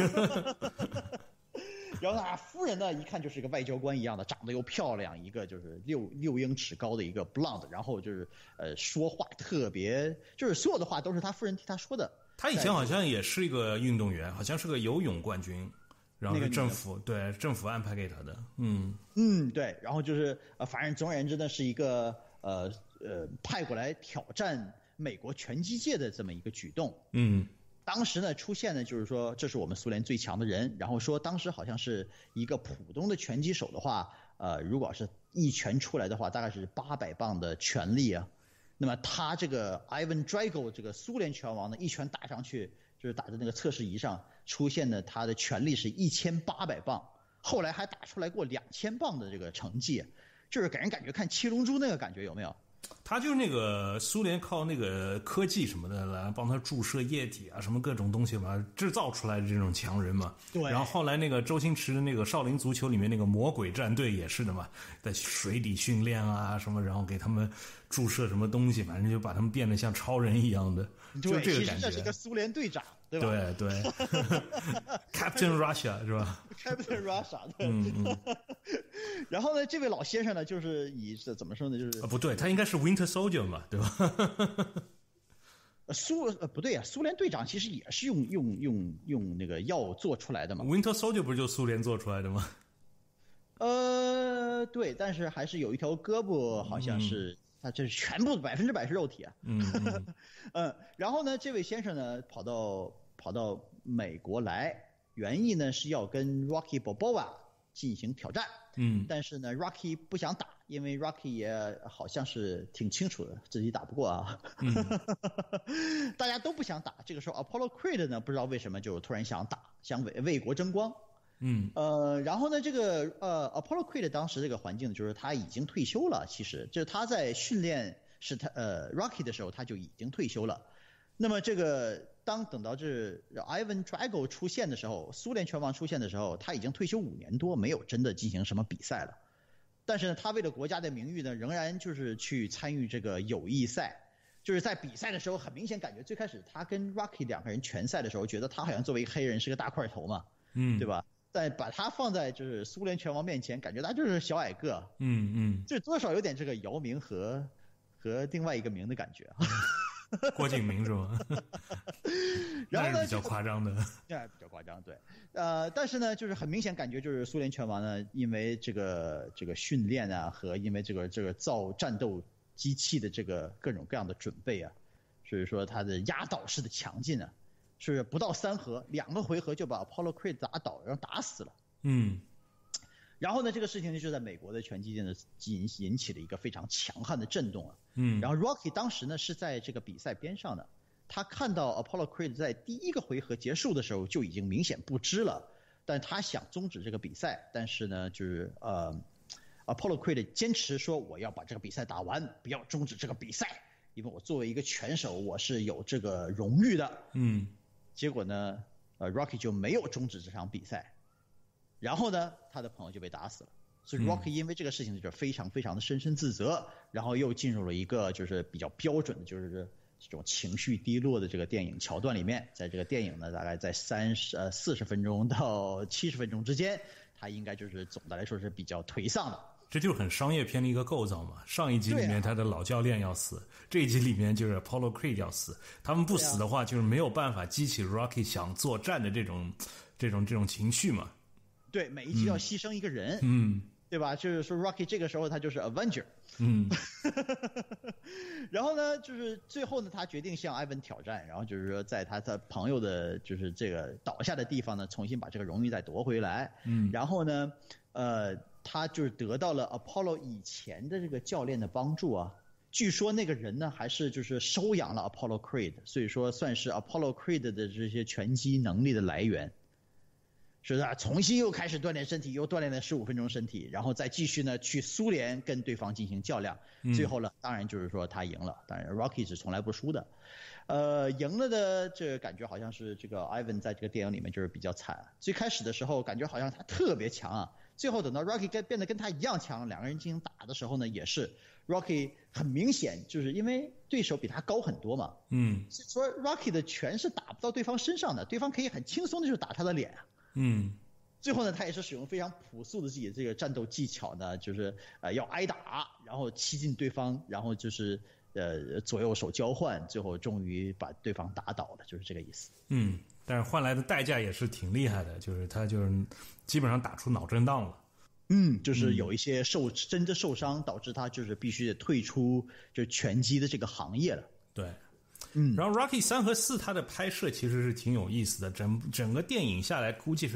然后他夫人呢，一看就是一个外交官一样的，长得又漂亮，一个就是六英尺高的一个 blonde， 然后就是说话特别，就是所有的话都是他夫人替他说的。 他以前好像也是一个运动员，好像是个游泳冠军，然后是政府安排给他的。 对，然后就是反正总而言之呢，是一个派过来挑战美国拳击界的这么一个举动。当时呢出现呢就是说这是我们苏联最强的人，然后说当时好像是一个普通的拳击手的话，如果是一拳出来的话，大概是800磅的拳力啊。那么他这个 Ivan Drago 这个苏联拳王呢，一拳打上去，就是打在那个测试仪上出现的他的拳力是1800磅，后来还打出来过2000磅的这个成绩，就是给人感觉看七龙珠那个感觉，有没有？ 他就是那个苏联靠那个科技什么的来帮他注射液体啊，什么各种东西嘛，制造出来的这种强人嘛。 对。 然后后来那个周星驰的那个少林足球里面那个魔鬼战队也是的嘛，在水底训练啊什么，然后给他们注射什么东西，反正就把他们变得像超人一样的，就这个感觉。 其实这是一个苏联队长，对吧？ 对Captain Russia 是吧 ？Captain Russia， 对。然后呢，这位老先生呢，就是以怎么说呢，就是不对，他应该是 Winter Soldier 嘛，对吧？ 不对啊，苏联队长其实也是用那个药做出来的嘛。 Winter Soldier 不是就苏联做出来的吗？ 对，但是还是有一条胳膊，好像是他这是全部100%是肉体啊。然后呢，这位先生呢跑到美国来，原意呢是要跟 Rocky Balboa 进行挑战。但是呢 Rocky 不想打，因为 Rocky 也好像是挺清楚的自己打不过啊。大家都不想打，这个时候 Apollo Creed 呢不知道为什么就突然想打，想为国争光。然后呢，这个Apollo Creed 当时这个环境就是他已经退休了，其实就是他在训练是他Rocky 的时候他就已经退休了。那么这个等到这 Ivan Drago 出现的时候，苏联拳王出现的时候，他已经退休5年多，没有真的进行什么比赛了。但是呢，他为了国家的名誉呢，仍然就是去参与这个友谊赛。就是在比赛的时候，很明显感觉最开始他跟 Rocky 2个人拳赛的时候，觉得他好像作为一个黑人是个大块头嘛，对吧？但把他放在就是苏联拳王面前，感觉他就是小矮个，就多少有点这个姚明和另外一个明的感觉。 郭敬明是吗？ 然后呢， 比较夸张的， 比较夸张，对。但是呢，就是很明显感觉就是苏联拳王呢，因为这个训练啊，和因为这个造战斗机器的这个各种各样的准备啊，所以说他的压倒式的强劲啊，是不到3回2个回合就把 Apollo Creed 打倒，然后打死了。然后呢，这个事情就在美国的拳击界呢引起了一个非常强悍的震动啊。然后 Rocky 当时呢是在这个比赛边上的，他看到 Apollo Creed 在第1个回合结束的时候就已经明显不支了，但他想终止这个比赛，但是呢就是Apollo Creed 坚持说我要把这个比赛打完，不要终止这个比赛，因为我作为一个拳手我是有这个荣誉的。结果呢Rocky 就没有终止这场比赛。然后呢，他的朋友就被打死了，所以 Rocky 因为这个事情就是非常非常的深深自责，然后又进入了一个就是比较标准的就是这种情绪低落的这个电影桥段里面。在这个电影呢，大概在40分钟到70分钟之间，他应该就是总的来说是比较颓丧的。 这就是很商业片的一个构造嘛。上一集里面他的老教练要死，这一集里面就是 Apollo Creed 要死，他们不死的话就是没有办法激起 Rocky 想作战的这种情绪嘛。 对，每一集要牺牲一个人，对吧？就是说 Rocky 这个时候他就是 Avenger，然后呢，就是最后呢，他决定向艾文挑战，然后就是说在他朋友的就是这个倒下的地方呢，重新把这个荣誉再夺回来。然后呢，他就是得到了 Apollo 以前的这个教练的帮助啊。据说那个人呢，还是就是收养了 Apollo Creed， 所以说算是 Apollo Creed 的这些拳击能力的来源。 是吧？重新又开始锻炼身体，又锻炼了15分钟身体，然后再继续呢去苏联跟对方进行较量。最后呢，当然就是说他赢了。当然 ，Rocky 是从来不输的。赢了的这个感觉好像是这个 Ivan 在这个电影里面就是比较惨。最开始的时候感觉好像他特别强啊，最后等到 Rocky 变得跟他一样强，两个人进行打的时候呢，也是 Rocky 很明显就是因为对手比他高很多嘛，所以说 Rocky 的拳是打不到对方身上的，对方可以很轻松的就打他的脸啊。最后呢，他也是使用非常朴素的自己的这个战斗技巧呢，就是要挨打，然后欺近对方，然后就是左右手交换，最后终于把对方打倒了，就是这个意思。 但是换来的代价也是挺厉害的，就是他就是基本上打出脑震荡了。 就是有一些真的受伤，导致他就是必须得退出就是拳击的这个行业了。 对。然后 Rocky 3和4它的拍摄其实是挺有意思的，整个电影下来估计是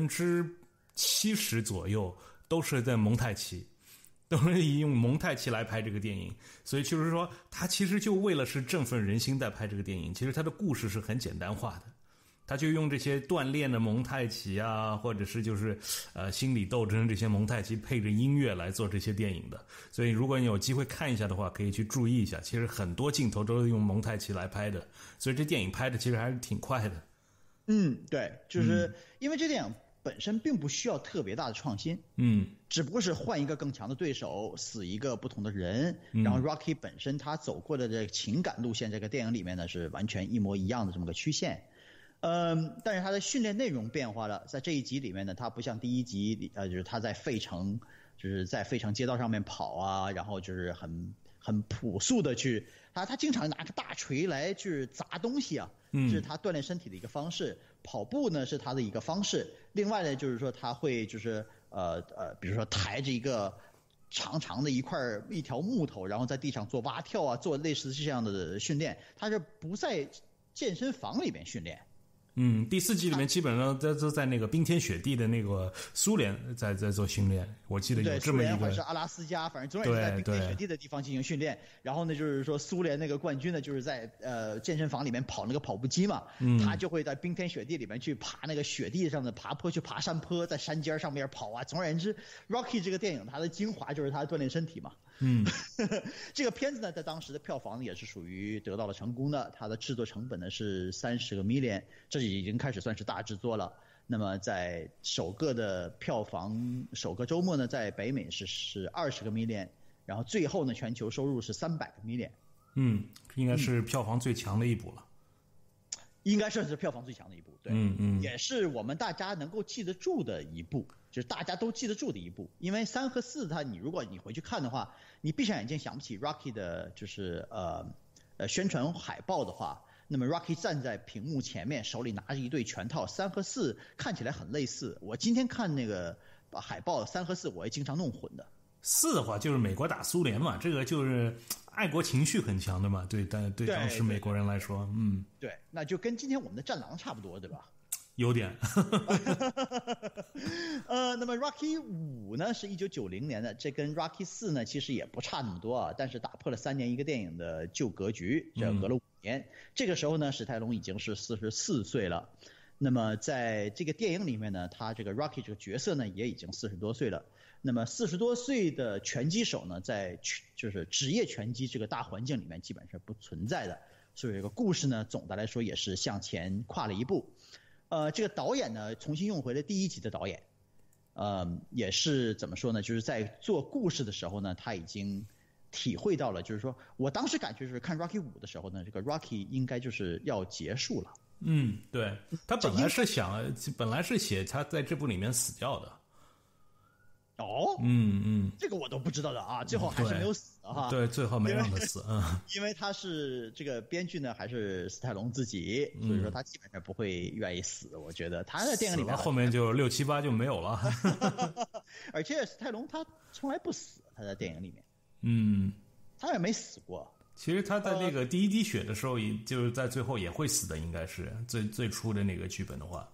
70%左右都是在蒙太奇，都是用蒙太奇来拍这个电影，所以就是说他其实就为了是振奋人心在拍这个电影，其实他的故事是很简单化的。他就用这些锻炼的蒙太奇啊，或者是就是心理斗争这些蒙太奇配着音乐来做这些电影的，所以如果你有机会看一下的话，可以去注意一下。其实很多镜头都是用蒙太奇来拍的，所以这电影拍的其实还是挺快的。 对，就是因为这电影本身并不需要特别大的创新，只不过是换一个更强的对手，死一个不同的人，然后 Rocky 本身他走过的这个情感路线，这个电影里面呢是完全一模一样的这么个曲线。但是他的训练内容变化了，在这一集里面呢，他不像第一集就是他在费城，就是在费城街道上面跑啊，然后就是很朴素的去，他经常拿个大锤来去砸东西啊，这是他锻炼身体的一个方式。跑步呢是他的一个方式，另外呢就是说他会就是比如说抬着一个长长的一条木头，然后在地上做蛙跳啊，做类似这样的训练，他是不在健身房里面训练。 第4集里面基本上都在那个冰天雪地的那个苏联在做训练，我记得有这么一个， 或者是阿拉斯加，反正总而言之在冰天雪地的地方进行训练。然后呢，就是说苏联那个冠军呢，就是在健身房里面跑那个跑步机嘛，他就会在冰天雪地里面去爬那个雪地上的爬坡，去爬山坡，在山尖上面跑啊。总而言之 ，Rocky 这个电影它的精华就是他锻炼身体嘛。这个片子呢，在当时的票房也是属于得到了成功的，它的制作成本呢是30个 million， 这已经开始算是大制作了。那么在首个周末呢，在北美是20个 million， 然后最后呢全球收入是300个 million。 应该是票房最强的一部了。 应该算是票房最强的一部，对，也是我们大家能够记得住的一部，就是大家都记得住的一部。因为3和4，如果你回去看的话，你闭上眼睛想不起 Rocky 的，就是宣传海报的话，那么 Rocky 站在屏幕前面，手里拿着一对拳套，3和4看起来很类似。我今天看那个海报3和4，我也经常弄混的。 4的话就是美国打苏联嘛，这个就是爱国情绪很强的嘛，对当时美国人来说， 对，那就跟今天我们的战狼差不多，对吧？ 有点。 那么 Rocky 5呢是1990年的，这跟 Rocky 4呢其实也不差那么多啊，但是打破了3年一个电影的旧格局，这隔了5年。这个时候呢，史泰龙已经是44岁了。那么在这个电影里面呢，他这个 Rocky 这个角色呢也已经40多岁了。那么40多岁的拳击手呢，在就是职业拳击这个大环境里面基本上不存在的，所以这个故事呢总的来说也是向前跨了一步。这个导演呢重新用回了第1集的导演，也是怎么说呢，就是在做故事的时候呢，他已经体会到了，就是说我当时感觉就是看 Rocky 5的时候呢，这个 Rocky 应该就是要结束了。 对，他本来是写他在这部里面死掉的。 这个我都不知道的啊，最后还是没有死的哈。 对，最后没让他死。 因为他是这个编剧呢，还是史泰龙自己，所以说他基本上不会愿意死。我觉得他在电影里面后面就6、7、8就没有了。 而且史泰龙他从来不死，他在电影里面，他也没死过。 其实他在那个第一滴血的时候，就是在最后也会死的，应该是最初的那个剧本的话。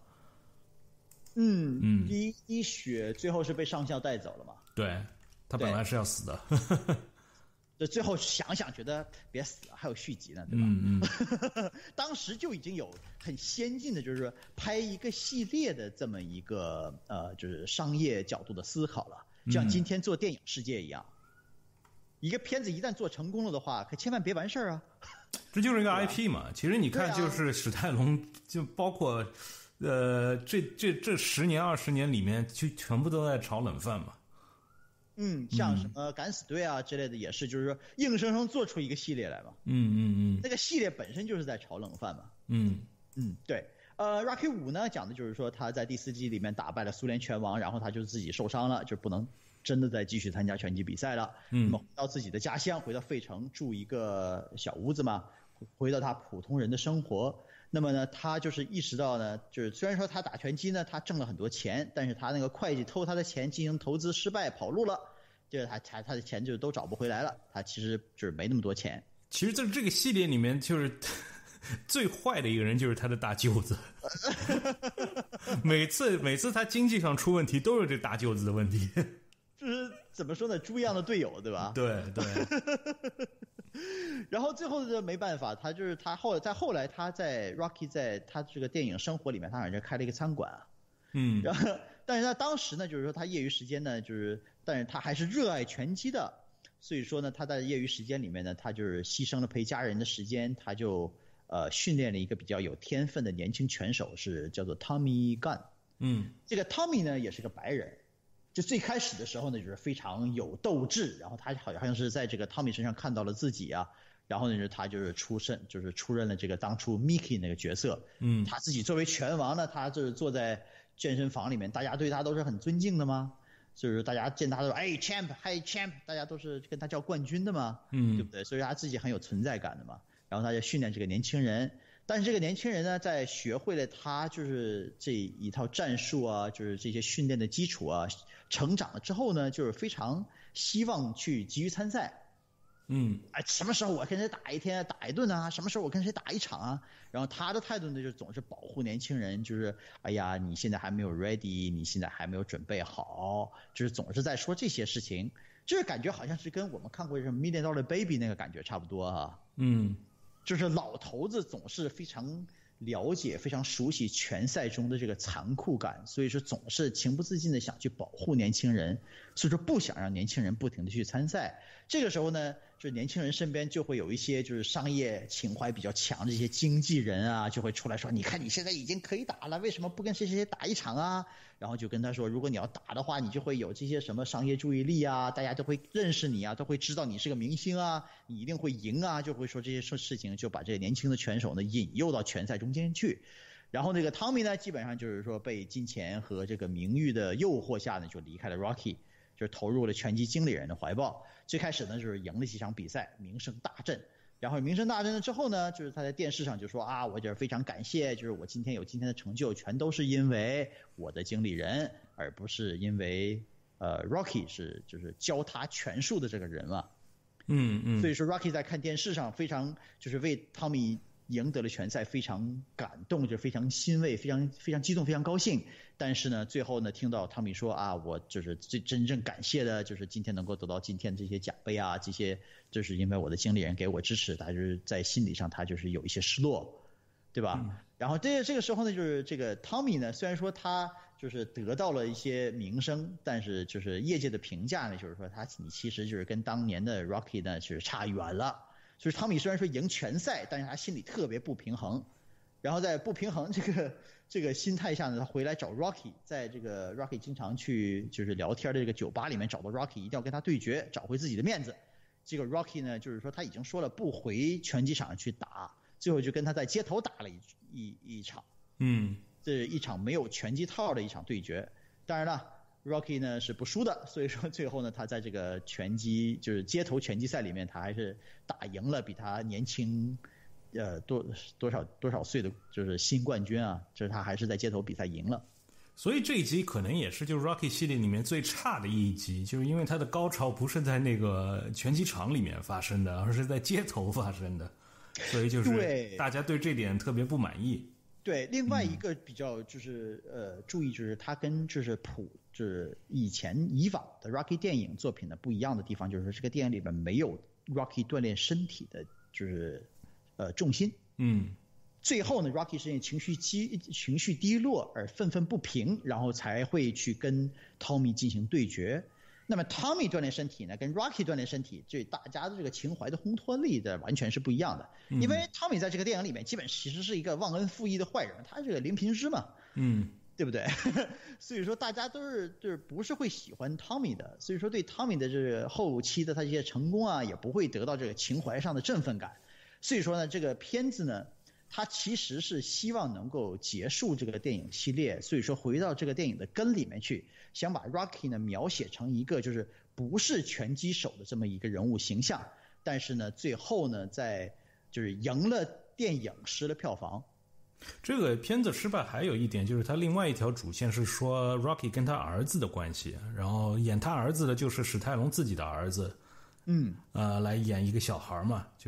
第一滴血最后是被上校带走了嘛？ 对，他本来是要死的。 这最后想想觉得别死了，还有续集呢，对吧？当时就已经有很先进的，就是说拍一个系列的这么一个就是商业角度的思考了，就像今天做电影世界一样，一个片子一旦做成功了的话，可千万别完事儿啊。 这就是一个 IP 嘛。其实你看，就是史泰龙，就包括这10年20年里面，就全部都在炒冷饭嘛。 像什么敢死队啊之类的也是，就是说硬生生做出一个系列来嘛。那个系列本身就是在炒冷饭嘛。对。Rocky 5呢讲的就是说他在第4季里面打败了苏联拳王，然后他就自己受伤了，就不能真的再继续参加拳击比赛了。那么回到自己的家乡，回到费城住一个小屋子嘛，回到他普通人的生活。那么呢，他就是意识到呢，就是虽然说他打拳击呢，他挣了很多钱，但是他那个会计偷他的钱进行投资失败跑路了，就是他的钱就都找不回来了，他其实就是没那么多钱。 其实在这个系列里面，就是最坏的一个人就是他的大舅子，每次他经济上出问题，都是这大舅子的问题。 就是怎么说呢，猪一样的队友，对吧？ 对。 然后最后就没办法，他后来他在 Rocky 在他这个电影生活里面，他好像开了一个餐馆啊。然后但是他当时呢，就是说他业余时间呢，但是他还是热爱拳击的，所以说呢，他在业余时间里面呢，他就是牺牲了陪家人的时间，他就训练了一个比较有天分的年轻拳手，是叫做 Tommy Gunn。这个 Tommy 呢也是个白人。就最开始的时候呢，就是非常有斗志，然后他好像是在这个 Tommy 身上看到了自己啊，然后呢，他就是出任了这个当初 Mickey 那个角色。他自己作为拳王呢，他就是坐在健身房里面，大家对他都是很尊敬的嘛，就是大家见他都说哎 champ， 嗨 champ， 大家都是跟他叫冠军的嘛，对不对？所以他自己很有存在感的嘛。然后他就训练这个年轻人。但是这个年轻人呢，在学会了他就是这一套战术啊，就是这些训练的基础啊，成长了之后呢，就是非常希望去急于参赛。什么时候我跟谁打一顿啊？什么时候我跟谁打一场啊？然后他的态度呢，就总是保护年轻人，就是哎呀，你现在还没有 ready， 你现在还没有准备好，就是总是在说这些事情，就是感觉好像是跟我们看过什么 Million Dollar Baby 那个感觉差不多啊。就是老头子总是非常了解、非常熟悉拳赛中的这个残酷感，所以说总是情不自禁的想去保护年轻人，所以说不想让年轻人不停的去参赛。这个时候呢，就是年轻人身边就会有一些就是商业情怀比较强的一些经纪人啊，就会出来说，你看你现在已经可以打了，为什么不跟谁谁谁打一场啊？然后就跟他说，如果你要打的话，你就会有这些什么商业注意力啊，大家都会认识你啊，都会知道你是个明星啊，你一定会赢啊，就会说这些事情，就把这个年轻的拳手呢引诱到拳赛中间去。然后那个汤米呢，基本上就是说被金钱和这个名誉的诱惑下呢，就离开了 Rocky， 就是投入了拳击经理人的怀抱。最开始呢，就是赢了几场比赛，名声大振。然后名声大振了之后呢，就是他在电视上就说啊，我就是非常感谢，就是我今天有今天的成就，全都是因为我的经理人，而不是因为Rocky 是就是教他拳术的这个人嘛。所以说 Rocky 在看电视上非常就是为汤米赢得了拳赛非常感动，就非常欣慰，非常激动，非常高兴。但是呢，最后呢，听到汤米说啊，我就是真正感谢的，就是今天能够得到今天这些奖杯啊，这些就是因为我的经理人给我支持，他就是在心理上他就是有一些失落，对吧？然后这个时候呢，就是这个汤米呢，虽然说他就是得到了一些名声，但是就是业界的评价呢，就是说你其实就是跟当年的 Rocky 呢是差远了。就是汤米虽然说赢拳赛，但是他心里特别不平衡，然后在不平衡这个心态下呢，他回来找 Rocky， 在这个 Rocky 经常去就是聊天的这个酒吧里面找到 Rocky， 一定要跟他对决，找回自己的面子。这个 Rocky 呢，就是说他已经说了不回拳击场去打，最后就跟他在街头打了一场，这是一场没有拳击套的一场对决。当然了，Rocky 呢是不输的，所以说最后呢，他在这个拳击就是街头拳击赛里面，他还是打赢了比他年轻多少岁的就是新冠军啊，就是他还是在街头比赛赢了。 所以这一集可能也是就是 Rocky 系列里面最差的一集，就是因为它的高潮不是在那个拳击场里面发生的，而是在街头发生的，所以就是大家对这点特别不满意。 对，另外一个比较就是注意，就是它跟就是以往的 Rocky 电影作品的不一样的地方，就是这个电影里边没有 Rocky 锻炼身体的就是重心。最后呢 ，Rocky 是因为情绪低落而愤愤不平，然后才会去跟 Tommy 进行对决。那么 Tommy 锻炼身体呢，跟 Rocky 锻炼身体，这大家的这个情怀的烘托力的完全是不一样的。因为 Tommy 在这个电影里面基本其实是一个忘恩负义的坏人，他是个林平之嘛，对不对？所以说大家都是就是不是会喜欢 Tommy 的，所以说对 Tommy 的这个后期的他一些成功啊，也不会得到这个情怀上的振奋感。所以说呢，这个片子呢，它其实是希望能够结束这个电影系列，所以说回到这个电影的根里面去，想把 Rocky 呢描写成一个就是不是拳击手的这么一个人物形象，但是呢，最后呢，在就是赢了电影，失了票房。 这个片子失败还有一点就是它另外一条主线是说 Rocky 跟他儿子的关系，然后演他儿子的就是史泰龙自己的儿子，来演一个小孩嘛，就是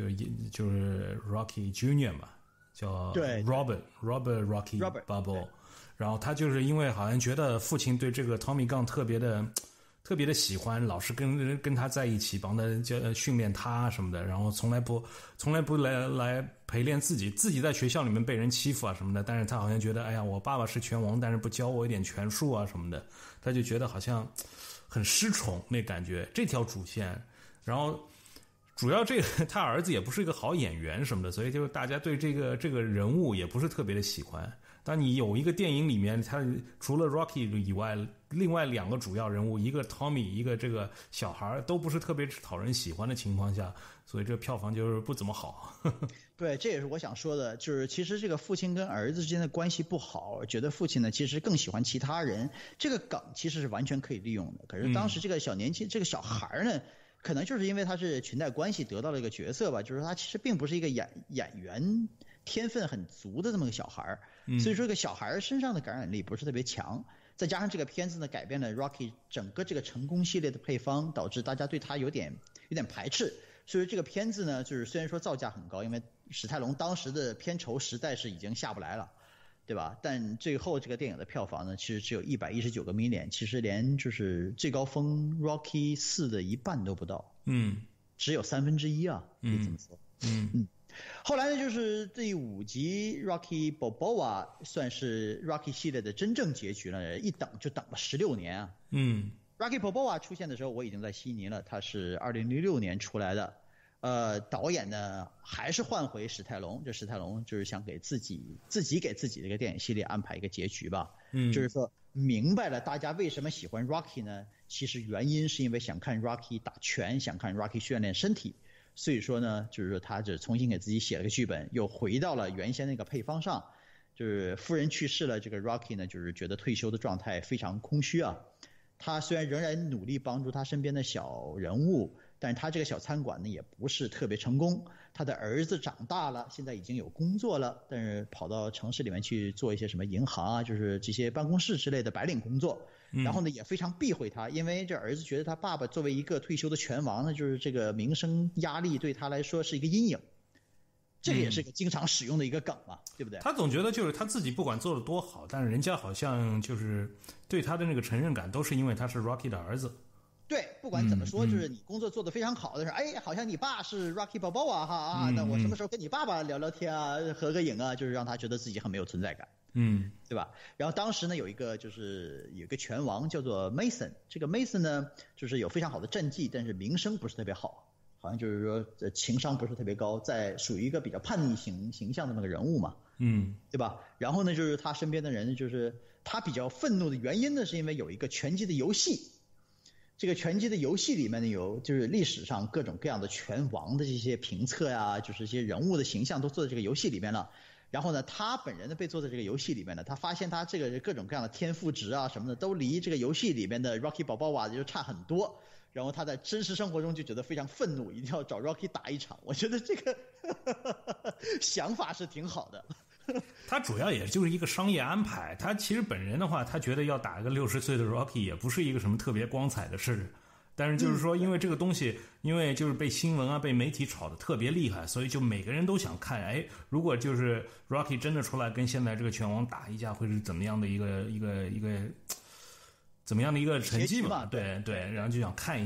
Rocky Junior 嘛，叫 Robert Rocky Balboa， 然后他就是因为好像觉得父亲对这个 Tommy Gunn 特别的喜欢，老是跟他在一起，帮他训练他什么的，然后从来不来陪练自己在学校里面被人欺负啊什么的，但是他好像觉得，哎呀，我爸爸是拳王，但是不教我一点拳术啊什么的，他就觉得好像很失宠那感觉，这条主线。然后主要这个他儿子也不是一个好演员什么的，所以就是大家对这个人物也不是特别的喜欢。当你有一个电影里面，他除了 Rocky 以外，另外两个主要人物，一个 Tommy， 一个这个小孩，都不是特别讨人喜欢的情况下，所以这个票房就是不怎么好。 对，这也是我想说的，就是其实这个父亲跟儿子之间的关系不好，觉得父亲呢其实更喜欢其他人，这个梗其实是完全可以利用的。可是当时这个这个小孩呢，可能就是因为他是裙带关系得到了一个角色吧，就是他其实并不是一个演员天分很足的这么个小孩，所以说这个小孩身上的感染力不是特别强，再加上这个片子呢改变了 Rocky 整个这个成功系列的配方，导致大家对他有点排斥。所以这个片子呢，就是虽然说造价很高，因为史泰龙当时的片酬实在是已经下不来了，对吧？但最后这个电影的票房呢，其实只有119个 million， 其实连就是最高峰 Rocky 4的一半都不到，只有1/3啊，可以这么说。后来呢，就是第5集 Rocky Balboa 算是 Rocky 系列的真正结局了，一等就等了16年啊。Rocky Balboa 出现的时候，我已经在悉尼了，他是2006年出来的。导演呢还是换回史泰龙，这史泰龙就是想给自己给自己这个电影系列安排一个结局吧。就是说明白了大家为什么喜欢 Rocky 呢？其实原因是因为想看 Rocky 打拳，想看 Rocky 训练身体。所以说呢，就是说他只重新给自己写了个剧本，又回到了原先那个配方上。就是夫人去世了，这个 Rocky 呢，就是觉得退休的状态非常空虚啊。他虽然仍然努力帮助他身边的小人物，但是他这个小餐馆呢也不是特别成功。他的儿子长大了，现在已经有工作了，但是跑到城市里面去做一些什么银行啊，就是这些办公室之类的白领工作。然后呢也非常避讳他，因为这儿子觉得他爸爸作为一个退休的拳王呢，就是这个名声压力对他来说是一个阴影。这个也是个经常使用的一个梗嘛，对不对？ 他总觉得就是他自己不管做的多好，但是人家好像就是对他的那个承认感都是因为他是 Rocky 的儿子。 对，不管怎么说，就是你工作做得非常好的时候，哎，好像你爸是 Rocky Balboa 哈啊，那我什么时候跟你爸爸聊聊天啊，合个影啊，就是让他觉得自己很没有存在感，对吧？然后当时呢有一个拳王叫做 Mason， 这个 Mason 呢就是有非常好的战绩，但是名声不是特别好，好像就是说情商不是特别高，属于一个比较叛逆形象的那个人物嘛，对吧？然后呢就是他身边的人就是他比较愤怒的原因呢是因为有一个拳击的游戏。这个拳击的游戏里面呢，有就是历史上各种各样的拳王的这些评测呀，就是一些人物的形象都做在这个游戏里面了。然后呢，他本人呢被做在这个游戏里面呢，他发现他这个各种各样的天赋值啊什么的都离这个游戏里面的 Rocky Balboa 就差很多。然后他在真实生活中就觉得非常愤怒，一定要找 Rocky 打一场。我觉得这个想法是挺好的。 他主要也就是一个商业安排，他其实本人的话，他觉得要打一个60岁的 Rocky 也不是一个什么特别光彩的事，但是就是说因为这个东西，因为就是被新闻啊被媒体炒得特别厉害，所以就每个人都想看，哎，如果就是 Rocky 真的出来跟现在这个拳王打一架，会是怎么样的一个怎么样的一个成绩嘛？对，然后就想看一下，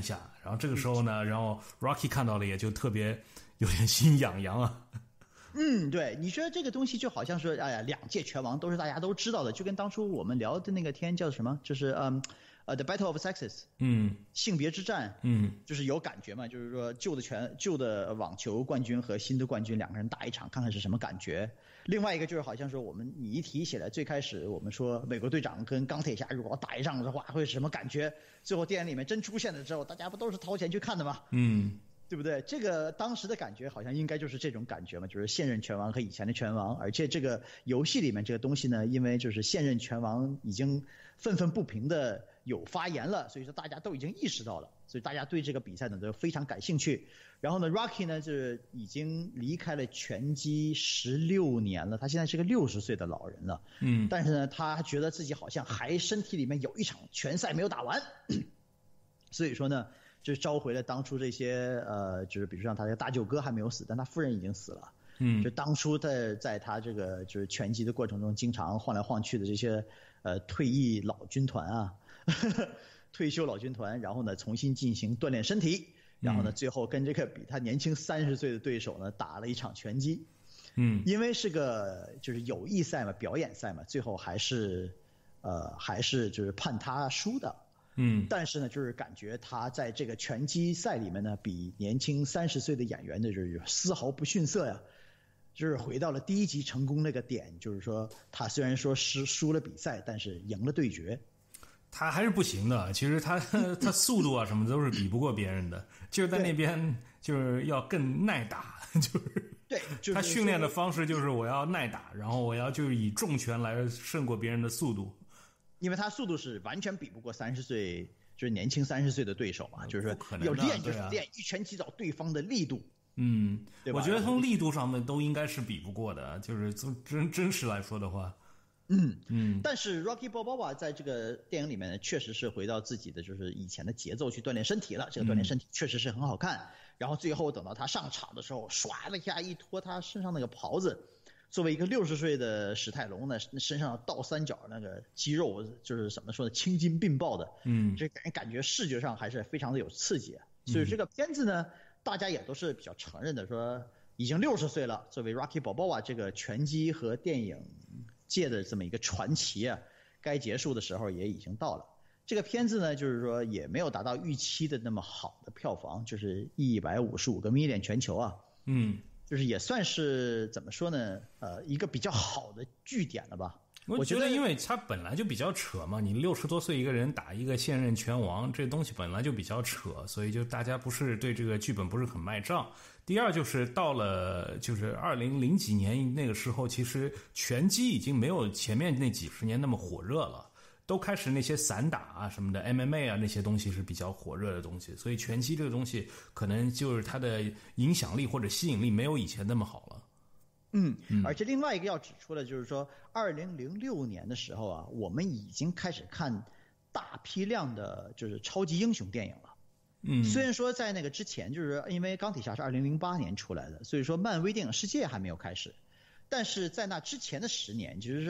然后这个时候呢，然后 Rocky 看到了也就特别有点心痒痒啊。 对，你说这个东西就好像说，哎呀，2届拳王都是大家都知道的，就跟当初我们聊的那个天叫什么，就是The Battle of Sexes，性别之战，就是有感觉嘛，就是说旧的网球冠军和新的冠军2个人打一场，看看是什么感觉。另外一个就是好像说你一提起来，最开始我们说美国队长跟钢铁侠如果打一仗的话会是什么感觉？最后电影里面真出现了之后，大家不都是掏钱去看的吗？对不对？这个当时的感觉好像应该就是这种感觉嘛，就是现任拳王和以前的拳王，而且这个游戏里面这个东西呢，因为就是现任拳王已经愤愤不平的有发言了，所以说大家都已经意识到了，所以大家对这个比赛呢都非常感兴趣。然后呢 ，Rocky 呢就是已经离开了拳击16年了，他现在是个60岁的老人了，但是呢，他觉得自己好像还身体里面有一场拳赛没有打完，所以说呢。就召回了当初这些就是比如像他的大舅哥还没有死，但他夫人已经死了。就当初在他这个就是拳击的过程中，经常晃来晃去的这些退役老军团啊，退休老军团，然后呢重新进行锻炼身体，然后呢最后跟这个比他年轻30岁的对手呢打了一场拳击。因为是个就是友谊赛嘛，表演赛嘛，最后还是就是判他输的。但是呢，就是感觉他在这个拳击赛里面呢，比年轻30岁的演员呢，就是丝毫不逊色呀。就是回到了第一集成功那个点，就是说他虽然说输了比赛，但是赢了对决。 他还是不行的，其实他速度啊什么都是比不过别人的，就是在那边就是要更耐打，就是对，就是他训练的方式就是我要耐打，然后我要就是以重拳来胜过别人的速度。 因为他速度是完全比不过30岁，就是年轻30岁的对手嘛，就是说要练就是练一拳击倒对方的力度。 我觉得从力度上面都应该是比不过的，就是从真实来说的话。 但是 Rocky Balboa 在这个电影里面确实是回到自己的就是以前的节奏去锻炼身体了，这个锻炼身体确实是很好看。然后最后等到他上场的时候，唰的一下一脱他身上那个袍子。作为一个60岁的史泰龙呢，身上倒三角那个肌肉就是怎么说呢，青筋并爆的，这感觉视觉上还是非常的有刺激。所以这个片子呢，大家也都是比较承认的，说已经60岁了，作为 Rocky Balboa 这个拳击和电影界的这么一个传奇啊，该结束的时候也已经到了。这个片子呢，就是说也没有达到预期的那么好的票房，就是155个 million 全球啊。就是也算是怎么说呢？一个比较好的据点了吧。 我觉得，因为他本来就比较扯嘛，你60多岁一个人打一个现任拳王，这东西本来就比较扯，所以就大家不是对这个剧本不是很卖账。第二就是到了就是2000几年那个时候，其实拳击已经没有前面那几十年那么火热了。都开始那些散打啊什么的 MMA 啊那些东西是比较火热的东西，所以拳击这个东西可能就是它的影响力或者吸引力没有以前那么好了。 而且另外一个要指出的就是说2006年的时候啊，我们已经开始看大批量的就是超级英雄电影了。虽然说在那个之前，就是因为钢铁侠是2008年出来的，所以说漫威电影世界还没有开始。但是在那之前的10年，就是